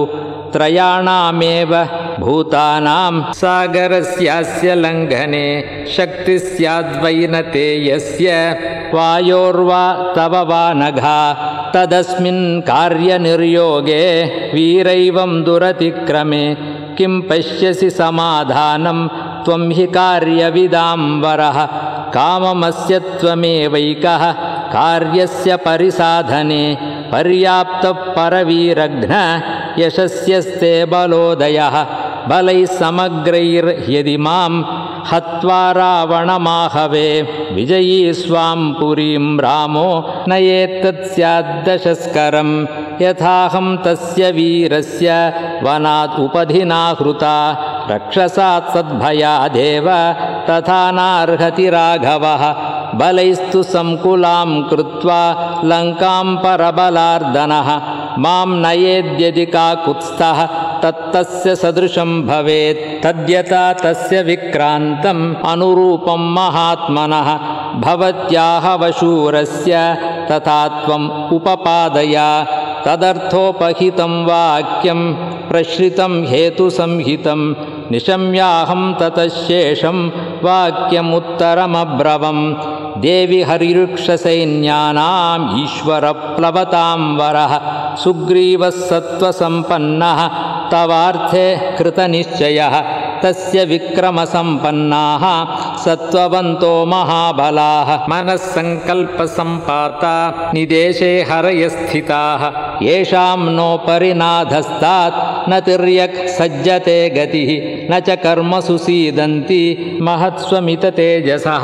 Speaker 1: त्रयाणामेव भूतानां सागरस्यास्य लङ्घने शक्तिः स्याद्वै न ते यस्य वायोर्वा तव वा नघा तदस्मिन् कार्यनिर्योगे वीरैवं दुरतिक्रमे किं पश्यसि समाधानं त्वं हि कार्यविदाम्बरः काममस्य त्वमेवैकः कार्यस्य परिसाधने पर्याप्तः परवीरघ्न यशस्यस्ते बलोदयः बलैः समग्रैर्यदि मां हत्वा रावणमाहवे विजयी स्वां पुरीं रामो नयेत्तत् स्याद्दशस्करं यथाहं तस्य वीरस्य वनात् उपधिना हृता रक्षसात् सद्भयादेव तथा नार्हति राघवः बलैस्तु संकुलां कृत्वा लङ्कां परबलार्दनः मां नयेद्यदि काकुत्स्थः तत्तस्य सदृशं भवेत् तद्यथा तस्य विक्रान्तम् अनुरूपं महात्मनः भवत्याह वशूरस्य तथा त्वम् उपपादय तदर्थोपहितं वाक्यं प्रश्रितं हेतुसंहितं निशम्याहं ततः शेषं वाक्यमुत्तरमब्रवम् देवि हरिवृक्षसैन्यानाम् ईश्वरप्लवतां वरः सुग्रीवः सत्त्वसम्पन्नः तवार्थे कृतनिश्चयः तस्य विक्रमसम्पन्नाः सत्त्ववन्तो महाबलाः मनस्सङ्कल्पसम्पाता निदेशे हरयस्थिताः येषां नोपरि नाधस्तात् न तिर्यक् सज्जते गतिः न च कर्मसु सीदन्ति महत्स्वमिततेजसः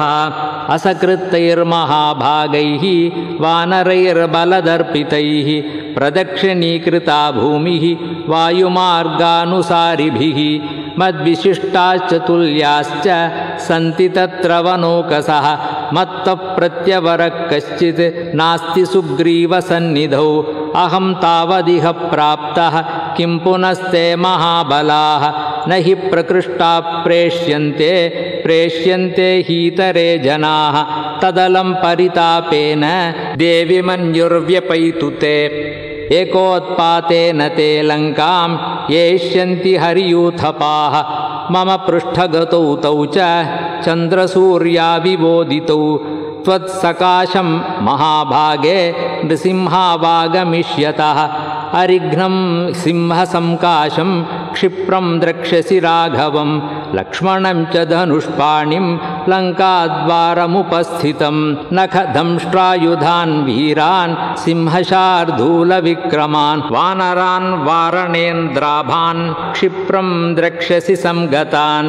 Speaker 1: असकृत्तैर्महाभागैः वानरैर्बलदर्पितैः प्रदक्षिणीकृता भूमिः वायुमार्गानुसारिभिः मद्विशिष्टाश्च तुल्याश्च सन्ति तत्र वनौकसः मत्तः प्रत्यवरः कश्चित् नास्ति सुग्रीवसन्निधौ अहं तावदिह प्राप्तः किं पुनस्ते महाबलाः न हि प्रकृष्टा प्रेष्यन्ते प्रेष्यन्ते हीतरे जनाः तदलं परितापेन देवि मन्युर्व्यपैतु ते एकोत्पातेन ते लङ्कां येष्यन्ति हरियूथपाः मम पृष्ठगतौ तौ च चन्द्रसूर्याविबोधितौ त्वत्सकाशं महाभागे नृसिंहावागमिष्यतः अरिघ्नं सिंहसंकाशं क्षिप्रं द्रक्ष्यसि राघवं लक्ष्मणं च धनुष्पाणिं लङ्काद्वारमुपस्थितं नखदंष्ट्रायुधान् वीरान् सिंहशार्दूलविक्रमान् वानरान् वारणेन्द्राभान् क्षिप्रं द्रक्ष्यसि संगतान्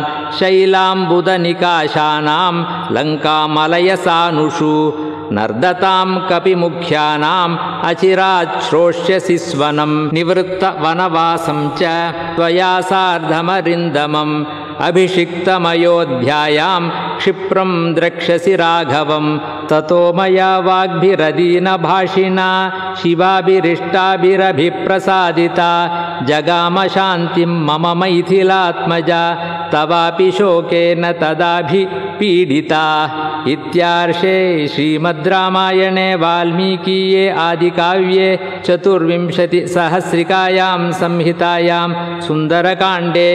Speaker 1: शैलाम्बुदनिकाशानां लङ्कामलयसानुषु नर्दतां कपिमुख्यानाम् अचिरात् श्रोष्यसि स्वनं निवृत्तवनवासं च त्वया सार्धमरिन्दमम् अभिषिक्तमयोध्यायां क्षिप्रं द्रक्ष्यसि राघवं ततो मया वाग्भिरदीनभाषिणा शिवाभिरिष्टाभिरभिप्रसादिता जगामशान्तिं मम मैथिलात्मजा तवापि शोकेन तदाभिपीडिता इत्यार्षे श्रीमद् रामायणे वाल्मीकीये आदिकाव्ये चतुर्विंशतिसहस्रिकायां संहितायां सुन्दरकाण्डे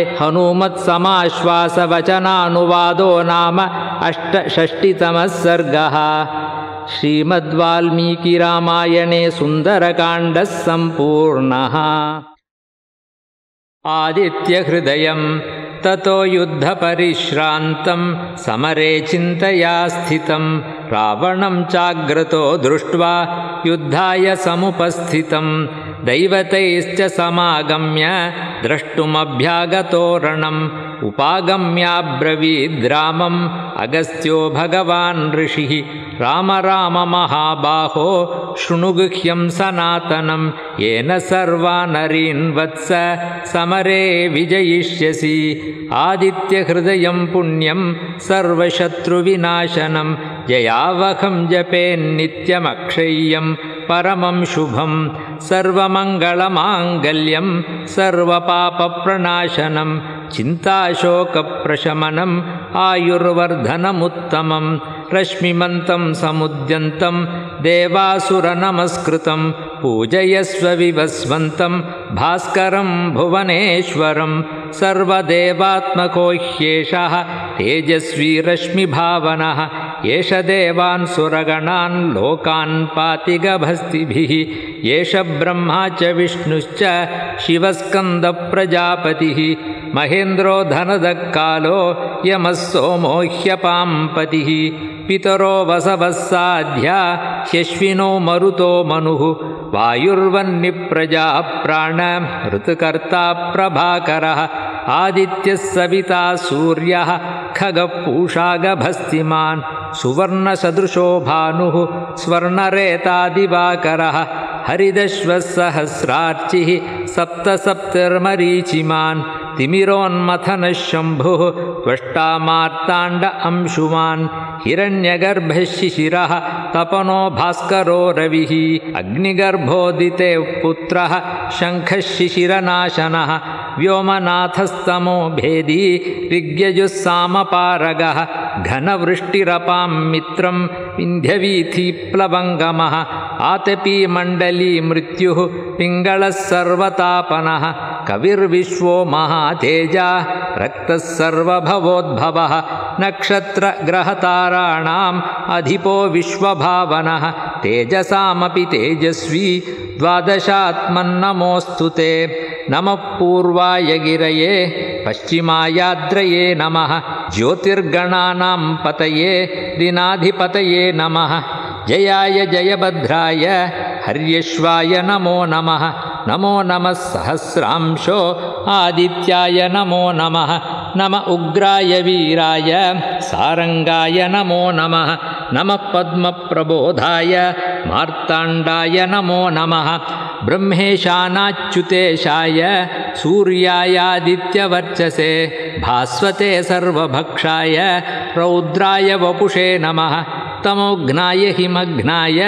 Speaker 1: हनुमत्समाश्वासवचनानुवादो नाम अष्टषष्टितमः सर्गः। श्रीमद्वाल्मीकिरामायणे सुन्दरकाण्डः सम्पूर्णः। आदित्यहृदयं ततो युद्धपरिश्रान्तं समरे चिन्तया स्थितं रावणं चाग्रतो दृष्ट्वा युद्धाय समुपस्थितं दैवतैश्च समागम्य द्रष्टुमभ्यागतो रणम् उपागम्याब्रवीद्रामम् अगस्त्यो भगवान् ऋषिः राम राम महाबाहो शृणुगुह्यं सनातनं येन सर्वानरीन् वत्स समरे विजयिष्यसि आदित्यहृदयं पुण्यं सर्वशत्रुविनाशनं जयावहं जपेन्नित्यमक्षय्यं परमं शुभं सर्वमङ्गलमाङ्गल्यं सर्वपापप्रणाशनं चिन्ताशोकप्रशमनम् आयुर्वर्धनमुत्तमं रश्मिमन्तं समुद्यन्तं देवासुरनमस्कृतं पूजयस्व विवस्वन्तं भास्करं भुवनेश्वरं सर्वदेवात्मको ह्येषः तेजस्वी रश्मिभावनः एष देवान् सुरगणान् लोकान् पाति गभस्तिभिः एष ब्रह्मा च विष्णुश्च शिवस्कन्दप्रजापतिः महेन्द्रो धनदक्कालो यमः सोमो ह्यपाम्पतिः पितरो वसवः साध्या ह्यश्विनो मरुतो मनुः वायुर्वह्निप्रजा प्राण ऋतुकर्ता प्रभाकरः आदित्यः सविता सूर्यः खगः पूषा गभस्तिमान् सुवर्णसदृशो भानुः स्वर्णरेतादिवाकरः हरिदश्वः सहस्रार्चिः सप्तसप्तिर्मरीचिमान् तिमिरोन्मथनः शम्भुः त्वष्टा मार्ताण्ड अंशुमान् हिरण्यगर्भः शिशिरः तपनो भास्करो रविः अग्निगर्भोदिते पुत्रः शङ्खः शिशिरनाशनः व्योमनाथस्तमो भेदी ऋग्यजुस्सामपारगः घनवृष्टिरपां मित्रं विन्ध्यवीथिप्लवङ्गमः आतपी मण्डली मृत्युः पिङ्गळः सर्वतापनः कविर्विश्वो महातेजा रक्तः सर्वभवोद्भवः नक्षत्रग्रहताराणाम् अधिपो विश्वभावनः तेजसामपि तेजस्वी द्वादशात्मन्नमोऽस्तु ते नमः पूर्वाय गिरये पश्चिमायाद्रये नमः ज्योतिर्गणानां पतये दिनाधिपतये नमः जयाय जयभद्राय हर्यश्वाय नमो नमः नमो नमः सहस्रांशो आदित्याय नमो नमः नम उग्राय वीराय सारंगाय नमो नमः नमः पद्मप्रबोधाय मार्ताण्डाय नमो नमः ब्रह्मेशानाच्युतेशाय सूर्यायादित्यवर्चसे भास्वते सर्वभक्षाय रौद्राय वपुषे नमः तमोघ्नाय हिमघ्नाय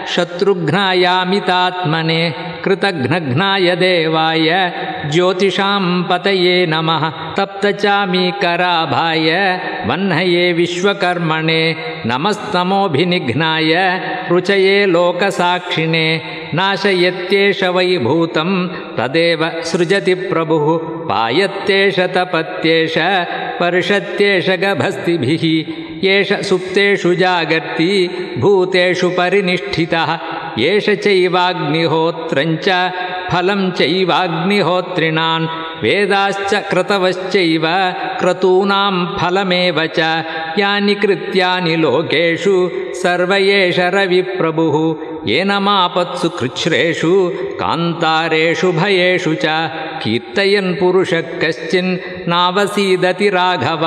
Speaker 1: शत्रुघ्नायामितात्मने कृतघ्नघ्नाय देवाय ज्योतिषां पतये नमः तप्तचामीकराभाय वह्नये विश्वकर्मणे नमस्तमोभिनिघ्नाय रुचये लोकसाक्षिणे नाशयत्येष वैभूतं तदेव सृजति प्रभुः पायत्येष तपत्येष पर्षत्येष गभस्तिभिः येष सुप्तेषु जागर्ति भूतेषु परिनिष्ठितः येष चैवाग्निहोत्रञ्च फलं चैवाग्निहोत्रिणान् वेदाश्च क्रतवश्चैव क्रतूनां फलमेव च यानि कृत्यानि लोकेषु सर्व एष रविप्रभुः येन मापत्सु कृच्छ्रेषु कान्तारेषु भयेषु च कीर्तयन् पुरुषः कश्चिन्नावसीदति राघव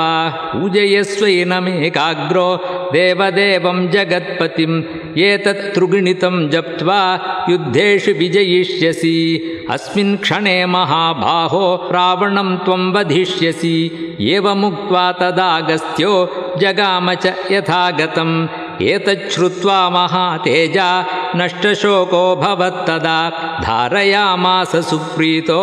Speaker 1: पूजयस्वैनमेकाग्रो देवदेवं जगत्पतिम् एतत् त्रिगुणितं जप्त्वा युद्धेषु विजयिष्यसि अस्मिन् क्षणे महाबाहो रावणं त्वं वधिष्यसि एवमुक्त्वा तदागस्त्यो जगाम च यथागतम् एतच्छ्रुत्वा महातेजा नष्टशोको भवत्तदा धारयामास सुप्रीतो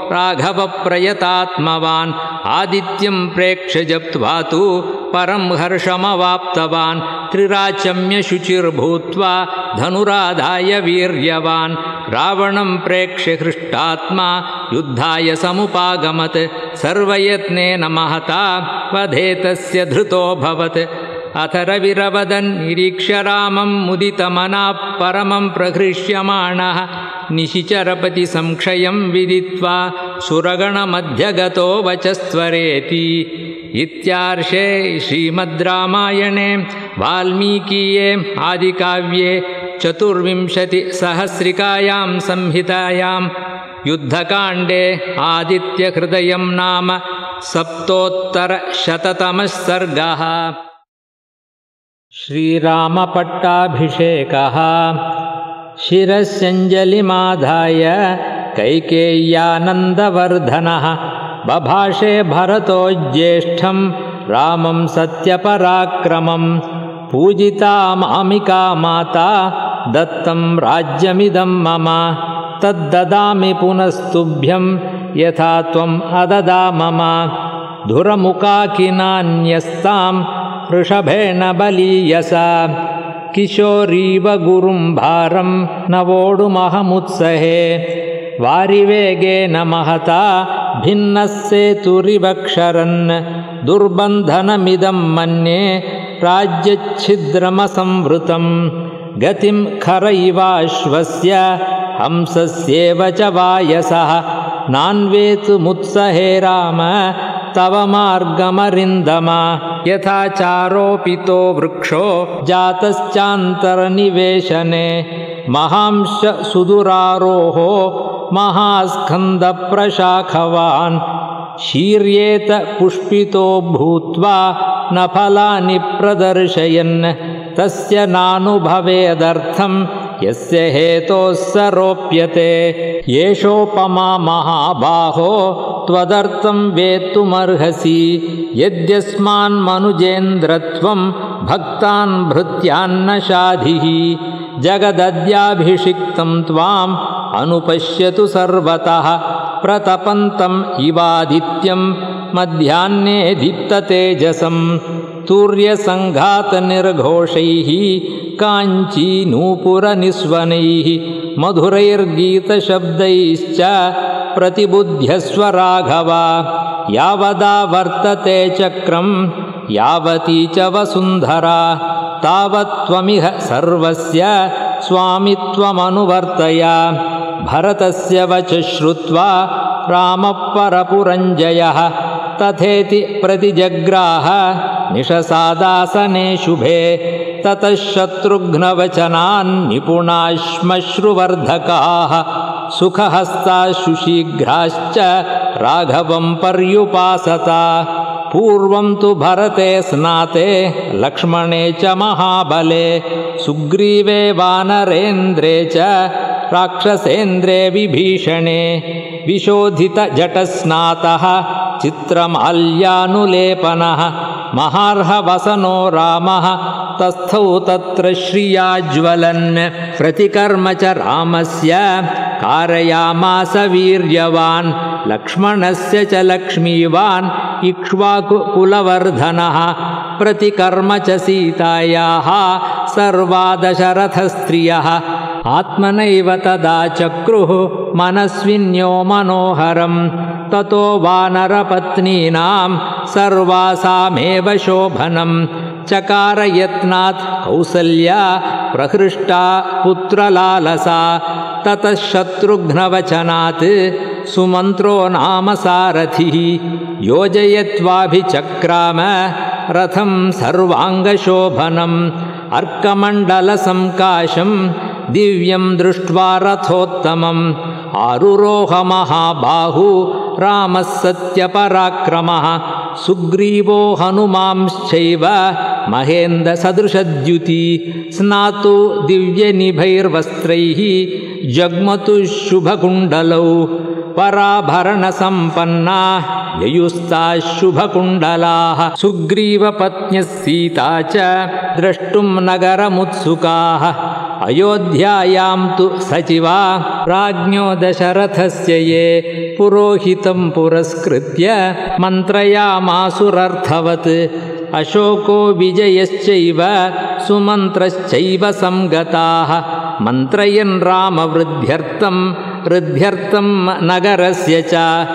Speaker 1: राघवप्रयतात्मवान् आदित्यं प्रेक्ष्य जप्त्वा तु परं हर्षमवाप्तवान् त्रिराचम्य शुचिर्भूत्वा धनुराधाय वीर्यवान् रावणं प्रेक्ष्य हृष्टात्मा युद्धाय समुपागमत् सर्वयत्नेन महता वधे तस्य धृतोऽभवत् अथ रविरवदन् निरीक्ष्य रामं मुदितमनाः परमं प्रहृष्यमाणः निशिचरपति संक्षयं विदित्वा सुरगणमध्यगतो वचस्त्वरेति इत्यार्षे श्रीमद् रामायणे वाल्मीकीये आदिकाव्ये चतुर्विंशतिसहस्रिकायां संहितायां युद्धकाण्डे आदित्यहृदयं नाम सप्तोत्तरशततमः सर्गः। श्रीरामपट्टाभिषेकः। शिरस्यञ्जलिमाधाय कैकेय्यानन्दवर्धनः बभाषे भरतो ज्येष्ठं रामं सत्यपराक्रमं पूजिता मामिका माता दत्तं राज्यमिदं मम तद्ददामि पुनस्तुभ्यं यथा त्वम् अददा मम धुरमुकाकिनान्यस्तां वृषभेण बलीयसा किशोरीव गुरुं भारं न वोढुमहमुत्सहे वारिवेगेन महता भिन्नः सेतुरिवक्षरन् दुर्बन्धनमिदं मन्ये राज्यच्छिद्रमसंवृतं गतिं खरैवाश्वस्य हंसस्येव च वायसः नान्वेतुमुत्सहे राम तव मार्गमरिन्दम यथा चारोपितो वृक्षो जातश्चान्तरनिवेशने महांश सुदुरारोहो महास्कन्दप्रशाखवान् शीर्येत पुष्पितो भूत्वा न फलानि प्रदर्शयन् तस्य नानुभवेदर्थं यस्य हेतोः स रोप्यते येषोपमा महाबाहो त्वदर्थं वेत्तुमर्हसि यद्यस्मान्मनुजेन्द्रत्वं भक्तान् भृत्यान्न शाधिः जगदद्याभिषिक्तं त्वाम् अनुपश्यतु सर्वतः प्रतपन्तम् इवादित्यं मध्याह्ने दीप्ततेजसं तूर्यसङ्घातनिर्घोषैः काञ्चीनूपुरनिस्वनैः मधुरैर्गीतशब्दैश्च प्रतिबुध्यस्व राघव यावदा वर्तते चक्रं यावती च वसुन्धरा तावत्त्वमिह सर्वस्य स्वामित्वमनुवर्तय भरतस्य वचः श्रुत्वा रामः परपुरञ्जयः तथेति प्रतिजग्राह निशसादासने शुभे ततः शत्रुघ्नवचनान् निपुणाश्मश्रुवर्धकाः सुखहस्ताशुशीघ्राश्च राघवं पर्युपासता पूर्वं तु भरते स्नाते लक्ष्मणे च महाबले सुग्रीवे वानरेन्द्रे च राक्षसेन्द्रे विभीषणे विशोधितजटस्नातः चित्रमाल्यानुलेपनः महार्हवसनो रामः तस्थौ तत्र श्रियाज्वलन् प्रतिकर्म च रामस्य कारयामास वीर्यवान् लक्ष्मणस्य च लक्ष्मीवान् इक्ष्वाकुकुलवर्धनः प्रतिकर्म च सीतायाः सर्वा दशरथस्त्रियः आत्मनैव तदा चक्रुः मनस्विन्यो मनोहरं ततो वानरपत्नीनां सर्वासामेव शोभनं चकारयत्नात् कौसल्या प्रहृष्टा पुत्रलालसा ततः शत्रुघ्नवचनात् सुमन्त्रो नाम सारथिः योजयत्वाभिचक्राम रथं सर्वाङ्गशोभनम् अर्कमण्डलसङ्काशं दिव्यं दृष्ट्वा रथोत्तमम् आरुरोह महाबाहु रामः सत्यपराक्रमः सुग्रीवो हनुमांश्चैव महेन्द्रसदृशद्युति स्नातु दिव्यनिभैर्वस्त्रैः जग्मतु शुभकुण्डलौ पराभरणसम्पन्ना ययुस्ताः शुभकुण्डलाः सुग्रीवपत्न्यः सीता च द्रष्टुं नगरमुत्सुकाः अयोध्यायां तु सचिवा राज्ञो दशरथस्य ये पुरोहितं पुरस्कृत्य मन्त्रयामासुरर्थवत् अशोको विजयश्चैव सुमन्त्रश्चैव संगताः मन्त्रयन् रामवृद्ध्यर्थं वृद्ध्यर्थं नगरस्य च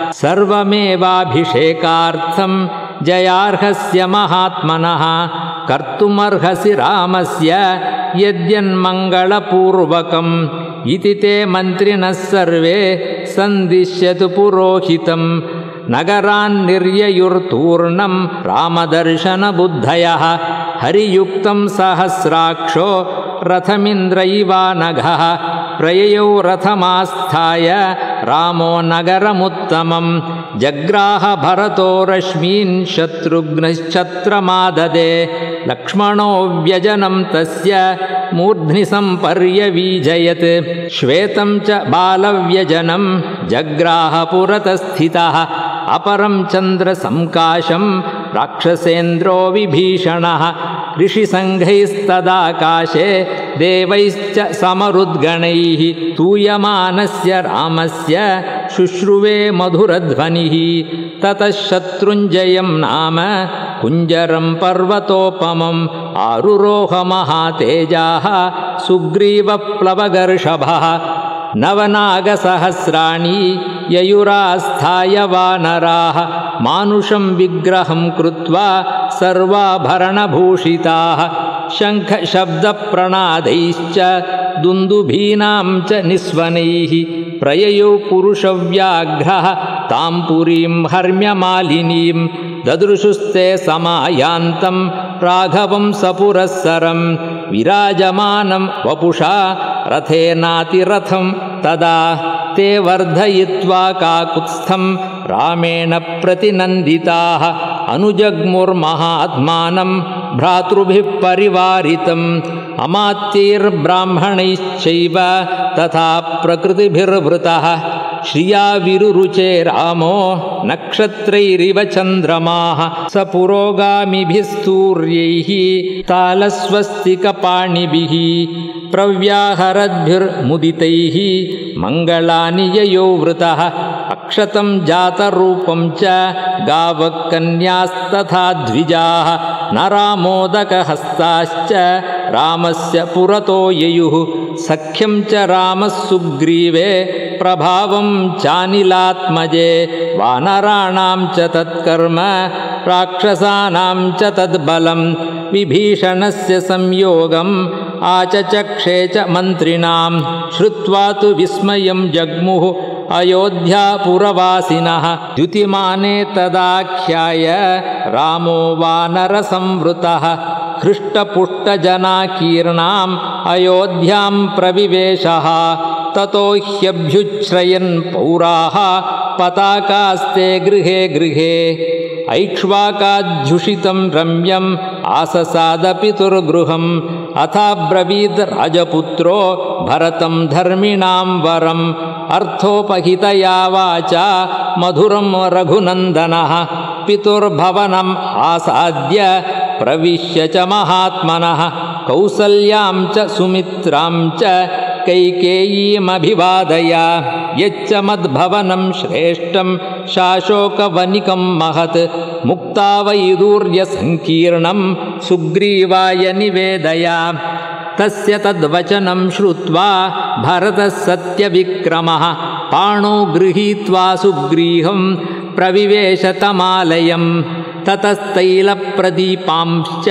Speaker 1: सर्वमेवाभिषेकार्थं जयार्हस्य महात्मनः कर्तुमर्हसि रामस्य यद्यन्मङ्गलपूर्वकम् इति ते मन्त्रिणः सर्वे सन्दिश्यतु पुरोहितं नगरान्निर्ययुर्तूर्णं रामदर्शनबुद्धयः हरियुक्तं सहस्राक्षो रथमिन्द्रैवानघः प्रययौ रथमास्थाय रामो नगरमुत्तमं जग्राह भरतो रश्मीन् शत्रुघ्नश्छत्रमाददे लक्ष्मणो व्यजनं तस्य मूर्ध्नि सम्पर्यवीजयत् श्वेतं च बालव्यजनं जग्राह पुरतस्थितः अपरं चन्द्रसंकाशं राक्षसेन्द्रो विभीषणः ऋषिसङ्घैस्तदाकाशे देवैश्च समरुद्गणैः तूयमानस्य रामस्य शुश्रुवे मधुरध्वनिः ततः शत्रुञ्जयं नाम कुञ्जरं पर्वतोपमम् आरुरोह महातेजाः सुग्रीवप्लवगर्षभः नवनागसहस्राणि ययुरास्थाय वानराः मानुषं विग्रहं कृत्वा सर्वाभरणभूषिताः शङ्खशब्दप्रणादैश्च दुन्दुभीनां च निस्वनैः प्रययौ पुरुषव्याघ्रः तां पुरीं हर्म्यमालिनीं ददृशुस्ते समायान्तं राघवं सपुरःसरं विराजमानं वपुषा रथेनातिरथं तदा ते वर्धयित्वा काकुत्स्थं रामेण प्रतिनन्दिताः अनुजग्मुर्महात्मानं भ्रातृभिः परिवारितम् अमात्यैर्ब्राह्मणैश्चैव तथा प्रकृतिभिर्वृतः श्रिया विरुरुचे रामो नक्षत्रैरिव चन्द्रमाः स पुरोगामिभिः सूर्यैः तालस्वस्तिकपाणिभिः प्रव्याहरद्भिर्मुदितैः मङ्गलानि ययो वृतः अक्षतं जातरूपं च गावः कन्यास्तथा द्विजाः नरामोदकहस्ताश्च रामस्य पुरतो ययुः सख्यं च रामः सुग्रीवे प्रभावं चानिलात्मजे वानराणां च तत्कर्म राक्षसानां च तद्बलं विभीषणस्य संयोगम् आचचक्षे च मन्त्रिणां श्रुत्वा तु विस्मयं जग्मुः अयोध्यापुरवासिनः द्युतिमाने तदाख्याय रामो वानरसंवृतः हृष्टपुष्टजनाकीर्णाम् अयोध्यां प्रविवेशः ततो ह्यभ्युच्छ्रयन् पौराः पताकास्ते गृहे गृहे ऐक्ष्वाकाध्युषितं रम्यम् आससादपितुर्गृहम् अथाब्रवीद् राजपुत्रो भरतं धर्मिणां वरम् अर्थोपहितया वाचा मधुरं रघुनन्दनः पितुर्भवनम् आसाद्य प्रविश्य च महात्मनः कौसल्यां च सुमित्रां च कैकेयीमभिवादय यच्च मद्भवनं श्रेष्ठं शाशोकवनिकं महत् मुक्तावैदूर्यसङ्कीर्णं सुग्रीवाय निवेदय तस्य तद्वचनं श्रुत्वा भरतः सत्यविक्रमः पाणौ गृहीत्वा सुग्रीहं प्रविवेशतमालयम् ततस्तैलप्रदीपांश्च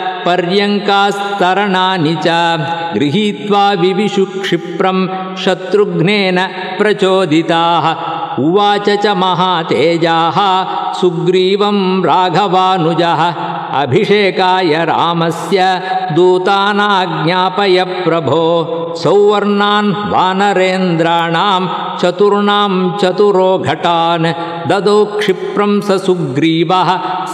Speaker 1: पर्यङ्कास्तरणानि च गृहीत्वा विविशु क्षिप्रं शत्रुघ्नेन प्रचोदिताः उवाच च महातेजाः सुग्रीवं राघवानुजः अभिषेकाय रामस्य दूतानाज्ञापय प्रभो सौवर्णान् वानरेन्द्राणां चतुर्णां चतुरो घटान् ददौ क्षिप्रं स सुग्रीवः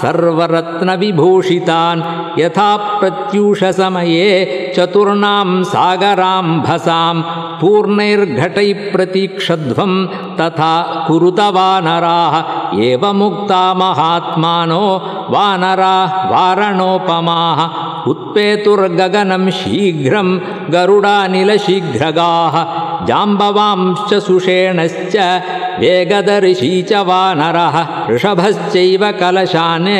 Speaker 1: सर्वरत्नविभूषितान् यथा प्रत्यूषसमये चतुर्णां सागराम्भसां पूर्णैर्घटैः प्रतीक्षध्वं तथा कुरुत वानराः एवमुक्ता महात्मानो वानरा वारणोपमाः उत्पेतुर्गगनं शीघ्रं गरुडानिलशीघ्रगाः जाम्बवांश्च सुषेणश्च वेगदर्शी च वानरः ऋषभश्चैव कलशान्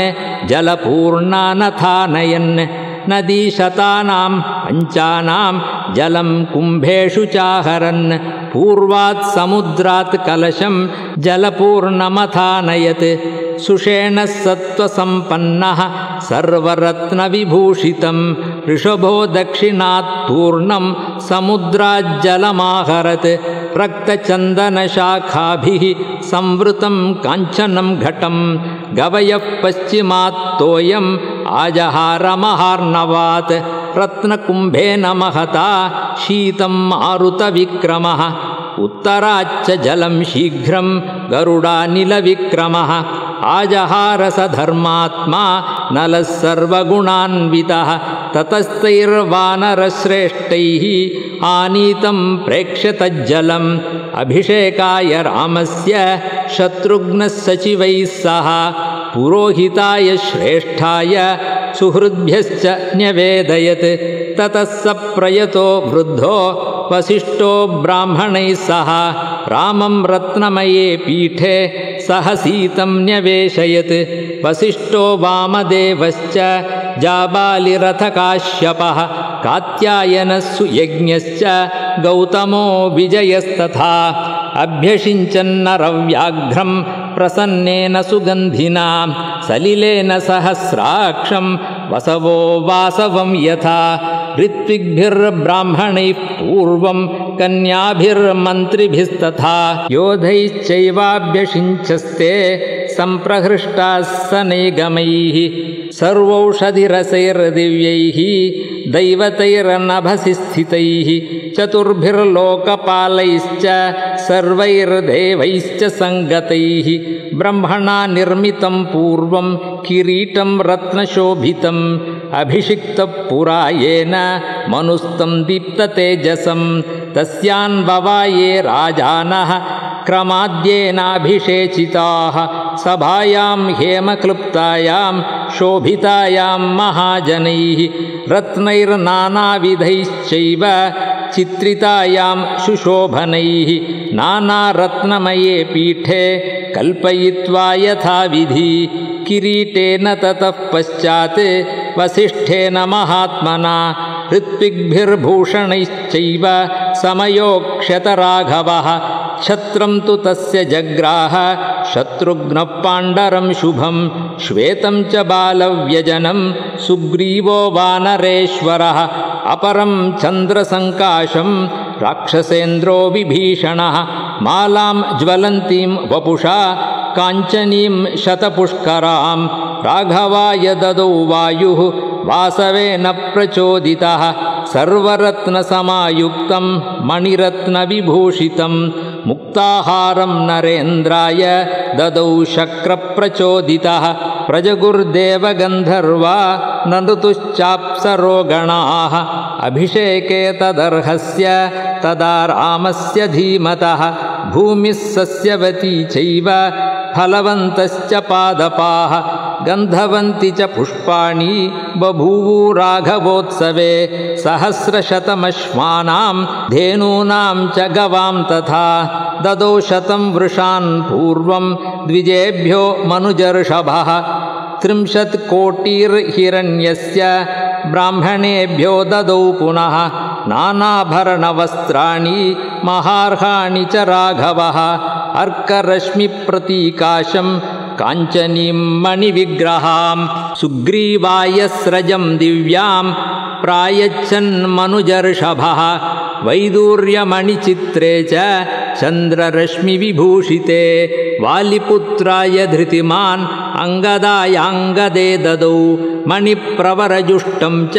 Speaker 1: जलपूर्णानथानयन् नदीशतानां पञ्चानां जलं कुम्भेषु चाहरन् पूर्वात् समुद्रात् कलशं जलपूर्णमथानयत् सुषेणः सत्त्वसम्पन्नः सर्वरत्नविभूषितं ऋषभो दक्षिणात् पूर्णं समुद्राज्जलमाहरत् रक्तचन्दनशाखाभिः संवृतं काञ्चनं घटं गवयः पश्चिमात् तोयम् आजहारमहार्णवात् रत्नकुम्भेन महता शीतं मारुतविक्रमः उत्तराच्च जलं शीघ्रं गरुडानिलविक्रमः आजहारसधर्मात्मा नलः सर्वगुणान्वितः ततस्तैर्वानरश्रेष्ठैः आनीतं प्रेक्ष्य तज्जलम् अभिषेकाय रामस्य शत्रुघ्नः सचिवैः सह पुरोहिताय श्रेष्ठाय सुहृद्भ्यश्च न्यवेदयत् ततः स प्रयतो वृद्धो वसिष्ठो ब्राह्मणैः सह रामं रत्नमये पीठे सहसीतं न्यवेशयत् वसिष्ठो वामदेवश्च जाबालिरथकाश्यपः कात्यायनः सुयज्ञश्च गौतमो विजयस्तथा अभ्यषिञ्चन्नरव्याघ्रं प्रसन्नेन सुगन्धिना सलिलेन सहस्राक्षं वसवो वासवं यथा ऋत्विग्भिर्ब्राह्मणैः पूर्वं कन्याभिर्मन्त्रिभिस्तथा योधैश्चैवाभ्यषिञ्चस्ते सम्प्रहृष्टाः सनेगमैः सर्वौषधिरसैर्दिव्यैः दैवतैर्नभसि स्थितैः चतुर्भिर्लोकपालैश्च सर्वैर्देवैश्च सङ्गतैः ब्रह्मणा निर्मितं पूर्वं किरीटं रत्नशोभितम् अभिषिक्तपुरायेन मनुस्तं दीप्ततेजसं तस्यान्ववाये राजानः क्रमाद्येनाभिषेचिताः सभायां हेमक्लुप्तायां शोभितायां महाजनैः रत्नैर्नानाविधैश्चैव चित्रितायां सुशोभनैः नानारत्नमये पीठे कल्पयित्वा यथाविधि किरीटेन ततः पश्चात् वसिष्ठेन महात्मना ऋत्विग्भिर्भूषणैश्चैव समयोक्ष्यत राघवः छत्रं तु तस्य जग्राह शत्रुघ्नः पाण्डरं शुभं श्वेतं च बालव्यजनं सुग्रीवो वानरेश्वरः अपरं चन्द्रसङ्काशं राक्षसेन्द्रो विभीषणः मालां ज्वलन्तीं वपुषा काञ्चनीं शतपुष्करां राघवाय ददौ वायुः वासवेन प्रचोदितः सर्वरत्नसमायुक्तं मणिरत्नविभूषितं मुक्ताहारं नरेन्द्राय ददौ शक्रप्रचोदितः प्रजगुर्देवगन्धर्वा नन्दुश्चाप्सरोगणाः अभिषेके तदर्हस्य तदा रामस्य धीमतः भूमिः सस्यवती चैव फलवन्तश्च पादपाः गन्धवन्ति च पुष्पाणि बभूवु राघवोत्सवे सहस्रशतमश्वानां धेनूनां च गवां तथा ददौ शतं वृषान् पूर्वं द्विजेभ्यो मनुजर्षभः त्रिंशत्कोटिर्हिरण्यस्य ब्राह्मणेभ्यो ददौ पुनः नानाभरणवस्त्राणि महार्हाणि च राघवः अर्करश्मिप्रतीकाशं काञ्चनीं मणिविग्रहां सुग्रीवाय स्रजं दिव्यां प्रायच्छन्मनुजर्षभः वैदूर्यमणिचित्रे च चन्द्ररश्मिविभूषिते वालिपुत्राय धृतिमान् अङ्गदायाङ्गदे ददौ मणिप्रवरजुष्टं च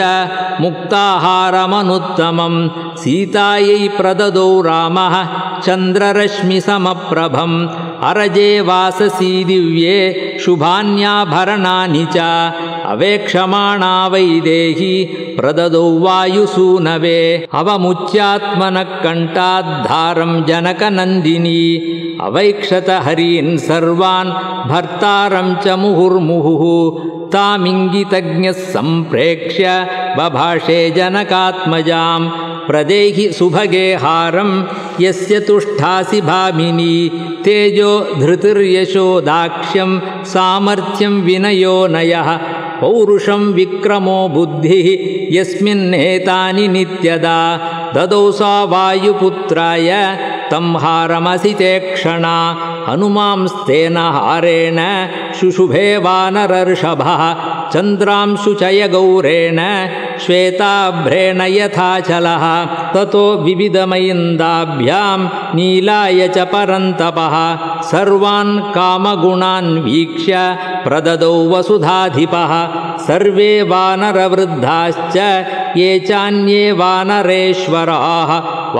Speaker 1: मुक्ताहारमनुत्तमं सीतायै प्रददौ रामः चन्द्ररश्मिसमप्रभम् अरजे वाससी दिव्ये शुभान्याभरणानि च अवेक्षमाणा वैदेही प्रददौ वायुसूनवे अवमुच्यात्मनः कण्ठाद्धारं जनकनन्दिनी अवैक्षत हरीन् सर्वान् भर्तारं च मुहुर्मुहुः तामिङ्गितज्ञः सम्प्रेक्ष्य बभाषे जनकात्मजां प्रदेहि सुभगे हारं यस्य तुष्टासि भामिनी तेजो धृतिर्यशो दाक्ष्यं सामर्थ्यं विनयो नयः पौरुषं विक्रमो बुद्धिः यस्मिन्नेतानि नित्यदा ददौ सा वायुपुत्राय तं हारमसिते क्षणा हनुमांस्तेन हारेण शुशुभे वानरर्षभः चन्द्रांशुचयगौरेण श्वेताभ्रेण यथाचलः ततो विविधमयिन्दाभ्यां नीलाय च परन्तपः सर्वान् कामगुणान् वीक्ष्य प्रददौ वसुधाधिपः सर्वे वानरवृद्धाश्च ये चान्ये वानरेश्वराः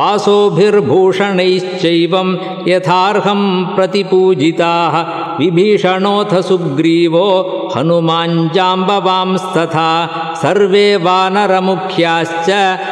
Speaker 1: वासोभिर्भूषणैश्चैवं यथार्हं प्रतिपूजिताः विभीषणोऽथ सुग्रीवो हनुमाञ्जाम्बवांस्तथा सर्वे वानरमुख्याश्च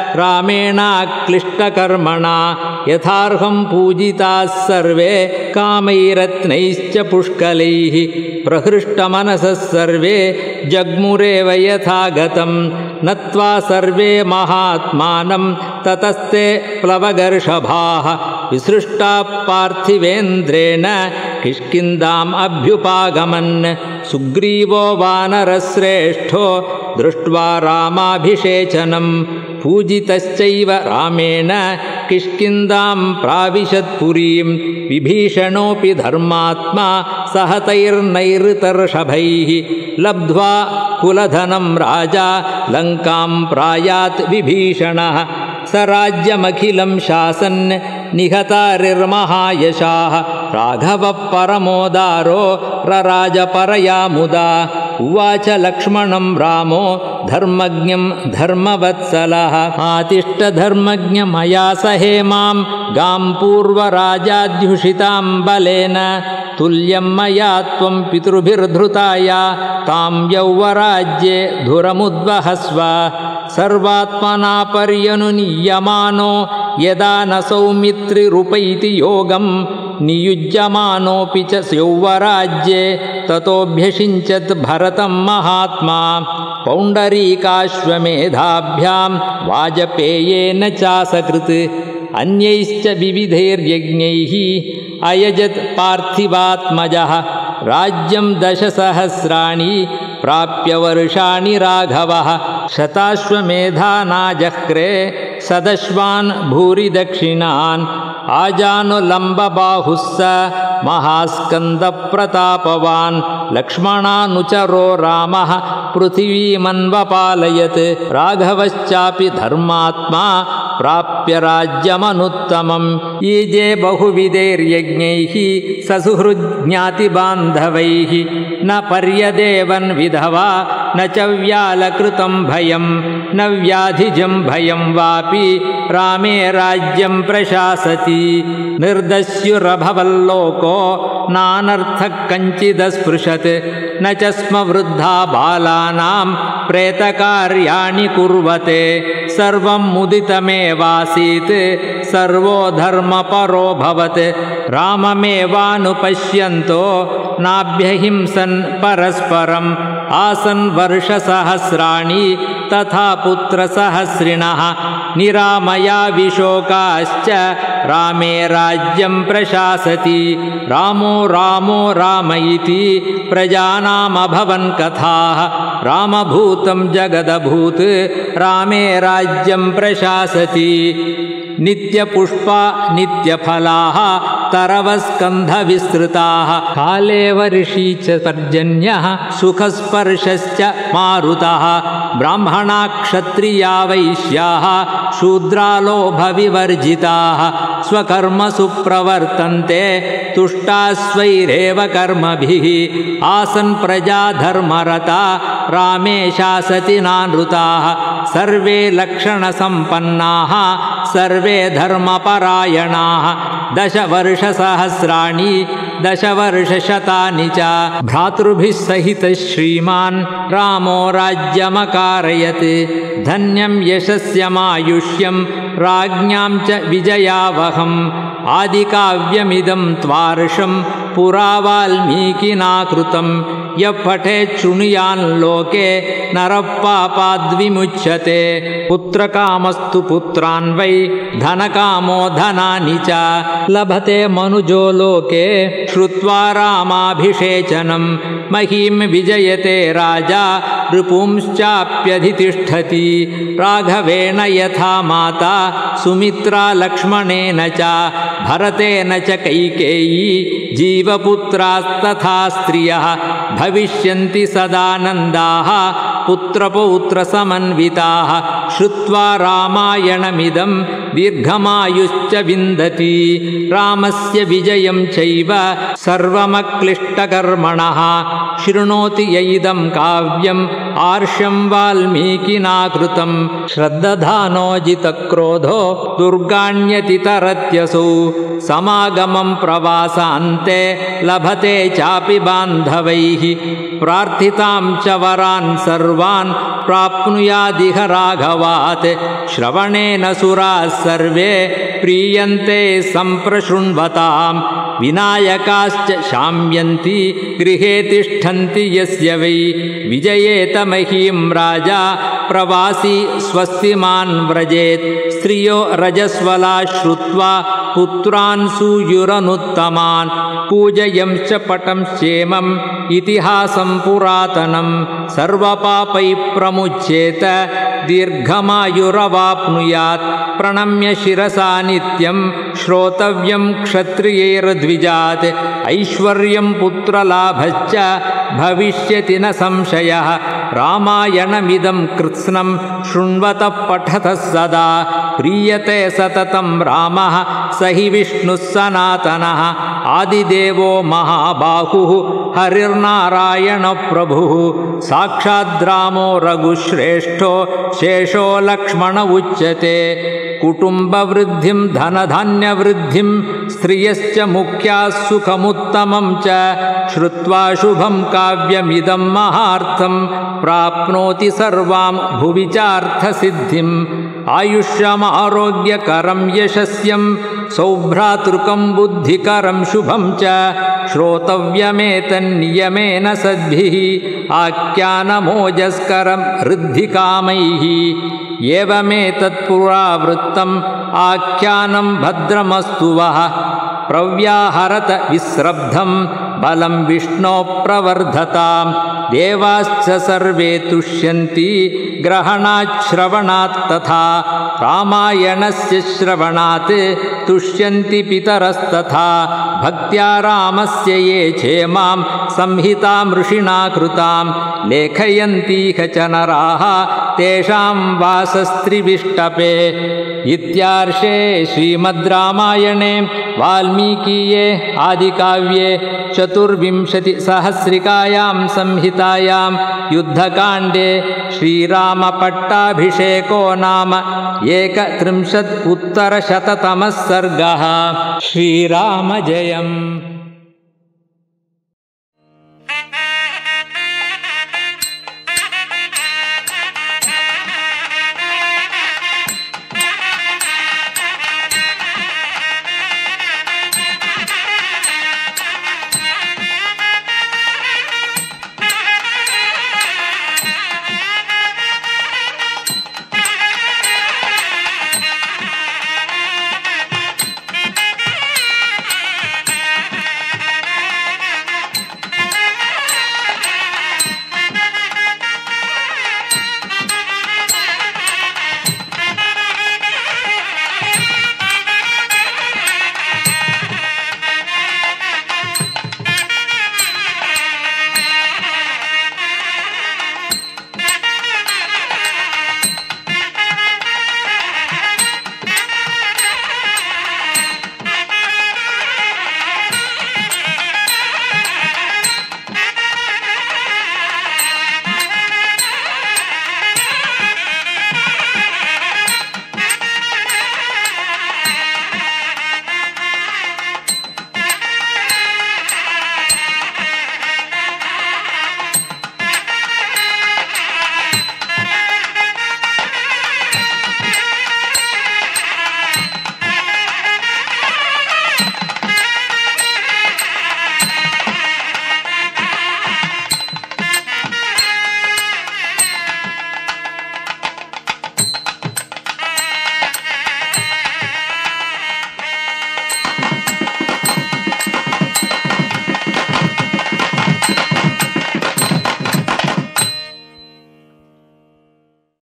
Speaker 1: रामेणाक्लिष्टकर्मणा यथार्हं पूजिताः सर्वे कामैरत्नैश्च पुष्कलैः प्रहृष्टमनसः सर्वे जग्मुरेव यथागतं नत्वा सर्वे महात्मानं ततस्ते प्लवगर्षभाः विसृष्टा पार्थिवेन्द्रेण किष्किन्धाम् अभ्युपागमन् सुग्रीवो वानरश्रेष्ठो दृष्ट्वा रामाभिषेचनं पूजितश्चैव रामेण किष्किन्धां प्राविशत्पुरीं विभीषणोऽपि धर्मात्मा सहतैर्नैऋतर्षभैः लब्ध्वा कुलधनं राजा लङ्कां प्रायात् विभीषणः स राज्यमखिलं शासन् निहतारिर्महायशाः राघवः परमोदारो रराजपरया मुदा उवाच लक्ष्मणं रामो धर्मज्ञं धर्मवत्सलः आतिष्ठ धर्मज्ञ मया सहेमां गां पूर्वराजाध्युषितां बलेन तुल्यं मया त्वं पितृभिर्धृताया तां यौवराज्ये धुरमुद्वहस्व सर्वात्मना पर्यनुनीयमानो यदा न सौमित्रिरुपैति योगं नियुज्यमानोऽपि च यौवराज्ये ततोऽभ्यषिञ्चत् भरतं महात्मा पौण्डरीकाश्वमेधाभ्यां वाजपेयेन चासकृत् अन्यैश्च विविधैर्यज्ञैः अयजत् पार्थिवात्मजः राज्यं दशसहस्राणि प्राप्य वर्षाणि राघवः शताश्वमेधानाजक्रे सदश्वान् भूरि दक्षिणान् आजानुलम्बबाहुः स महास्कन्दप्रतापवान् लक्ष्मणानुचरो रामः पृथिवीमन्वपालयत् राघवश्चापि धर्मात्मा प्राप्य राज्यमनुत्तमं ईजे बहुविधैर्यज्ञैः ससुहृज्ञातिबान्धवैः न पर्यदेवन् विधवा न च व्यालकृतं भयं न व्याधिजं भयं वापि रामे राज्यं प्रशासति निर्दस्युरभवल्लोको नानर्थः कञ्चिदस्पृशत् न च स्म वृद्धा बालानां प्रेतकार्याणि कुर्वते सर्वं मुदितमेवासीत् सर्वो धर्मपरोऽभवत् राममेवानुपश्यन्तो नाभ्यहिंसन् परस्परम् आसन् वर्षसहस्राणि तथा पुत्रसहस्रिणः निरामया विशोकाश्च रामे राज्यं प्रशासति रामो रामो राम इति प्रजानामभवन् कथाः रामभूतं जगदभूत् रामे राज्यं प्रशासति नित्यपुष्पा नित्यफलाः तरवस्कन्धविस्तृताः काले वर्षी च पर्जन्यः सुखस्पर्शश्च मारुतः ब्राह्मणा क्षत्रिया वैश्याः शूद्रालोभविवर्जिताः स्वकर्मसु प्रवर्तन्ते तुष्टास्वैरेव कर्मभिः आसन् प्रजाधर्मरता रामे शासति नानृताः सर्वे लक्षणसम्पन्नाः सर्वे धर्मपरायणाः दशवर्षसहस्राणि दशवर्षशतानि च भ्रातृभिः सहितः श्रीमान् रामो राज्यमकारयत् धन्यं यशस्यमायुष्यं राज्ञां च विजयावहम् आदिकाव्यमिदं त्वार्षं पुरा वाल्मीकिना कृतं यः पठेत् शृणुयान् लोके नरः पापाद्विमुच्यते पुत्रकामस्तु पुत्रान् वै धनकामो धनानि च लभते मनुजो लोके श्रुत्वा रामाभिषेचनं महीं विजयते राजा रिपुंश्चाप्यधितिष्ठति राघवेण यथा माता सुमित्रा लक्ष्मणेन च भरतेन च कैकेयी जीवपुत्रास्तथा स्त्रियः भविष्यन्ति सदानन्दाः पुत्रपौत्रसमन्विताः श्रुत्वा रामायणमिदं दीर्घमायुश्च विन्दति रामस्य विजयं चैव सर्वमक्लिष्टकर्मणः शृणोति य इदं काव्यम् आर्षं वाल्मीकिना कृतं श्रद्दधानोजितक्रोधो दुर्गाण्यतितरत्यसौ समागमं प्रवासान्ते लभते चापि बान्धवैः प्रार्थितां च वरान् सर्वान् प्राप्नुयादिह राघवात् श्रवणेन सुराः सर्वे प्रीयन्ते सम्प्रशृण्वताम् विनायकाश्च शाम्यन्ति गृहे तिष्ठन्ति यस्य वै विजयेत महीं राजा प्रवासी स्वस्तिमान् व्रजेत् स्त्रियो रजस्वला श्रुत्वा पुत्रान् सूयुरनुत्तमान् पूजयंश्च पटंश्चेमम् इतिहासं पुरातनं सर्वपापैः प्रमुच्येत दीर्घमायुरवाप्नुयात् प्रणम्य शिरसा नित्यं श्रोतव्यं क्षत्रियैर्द्विजात् ऐश्वर्यं पुत्रलाभश्च भविष्यति न संशयः रामायणमिदं कृत्स्नं शृण्वतः पठतः सदा प्रीयते सततं रामः स हि विष्णुः सनातनः आदिदेवो महाबाहुः हरिर्नारायणप्रभुः साक्षाद्रामो रघुश्रेष्ठो शेषो लक्ष्मण उच्यते कुटुम्बवृद्धिं धनधान्यवृद्धिं स्त्रियश्च मुख्याः सुखमुत्तमं च श्रुत्वा शुभं काव्यमिदं महार्थं प्राप्नोति सर्वां भुवि चार्थसिद्धिम् आयुष्यमारोग्यकरं यशस्यं सौभ्रातृकं बुद्धिकरं शुभं च श्रोतव्यमेतन्नियमेन सद्भिः आख्यानमोजस्करं ऋद्धिकामैः एवमेतत्पुरावृत्तम् आख्यानं भद्रमस्तु वः प्रव्याहरत विस्रब्धं बलं विष्णो प्रवर्धतां देवाश्च सर्वे तुष्यन्ति ग्रहणात् श्रवणात् तथा रामायणस्य श्रवणात् तुष्यन्ति पितरस्तथा भक्त्या रामस्य ये क्षेमां संहितां ऋषिणा कृतां लेखयन्तीह च नराः तेषां वासस्त्रिविष्टपे। इत्यार्षे श्रीमद् रामायणे वाल्मीकीये आदिकाव्ये चतुर्विंशतिसहस्रिकायां संहितायां युद्धकाण्डे श्रीरामपट्टाभिषेको नाम एकत्रिंशत् उत्तरशततमः सर्गः। श्रीराम जयम्।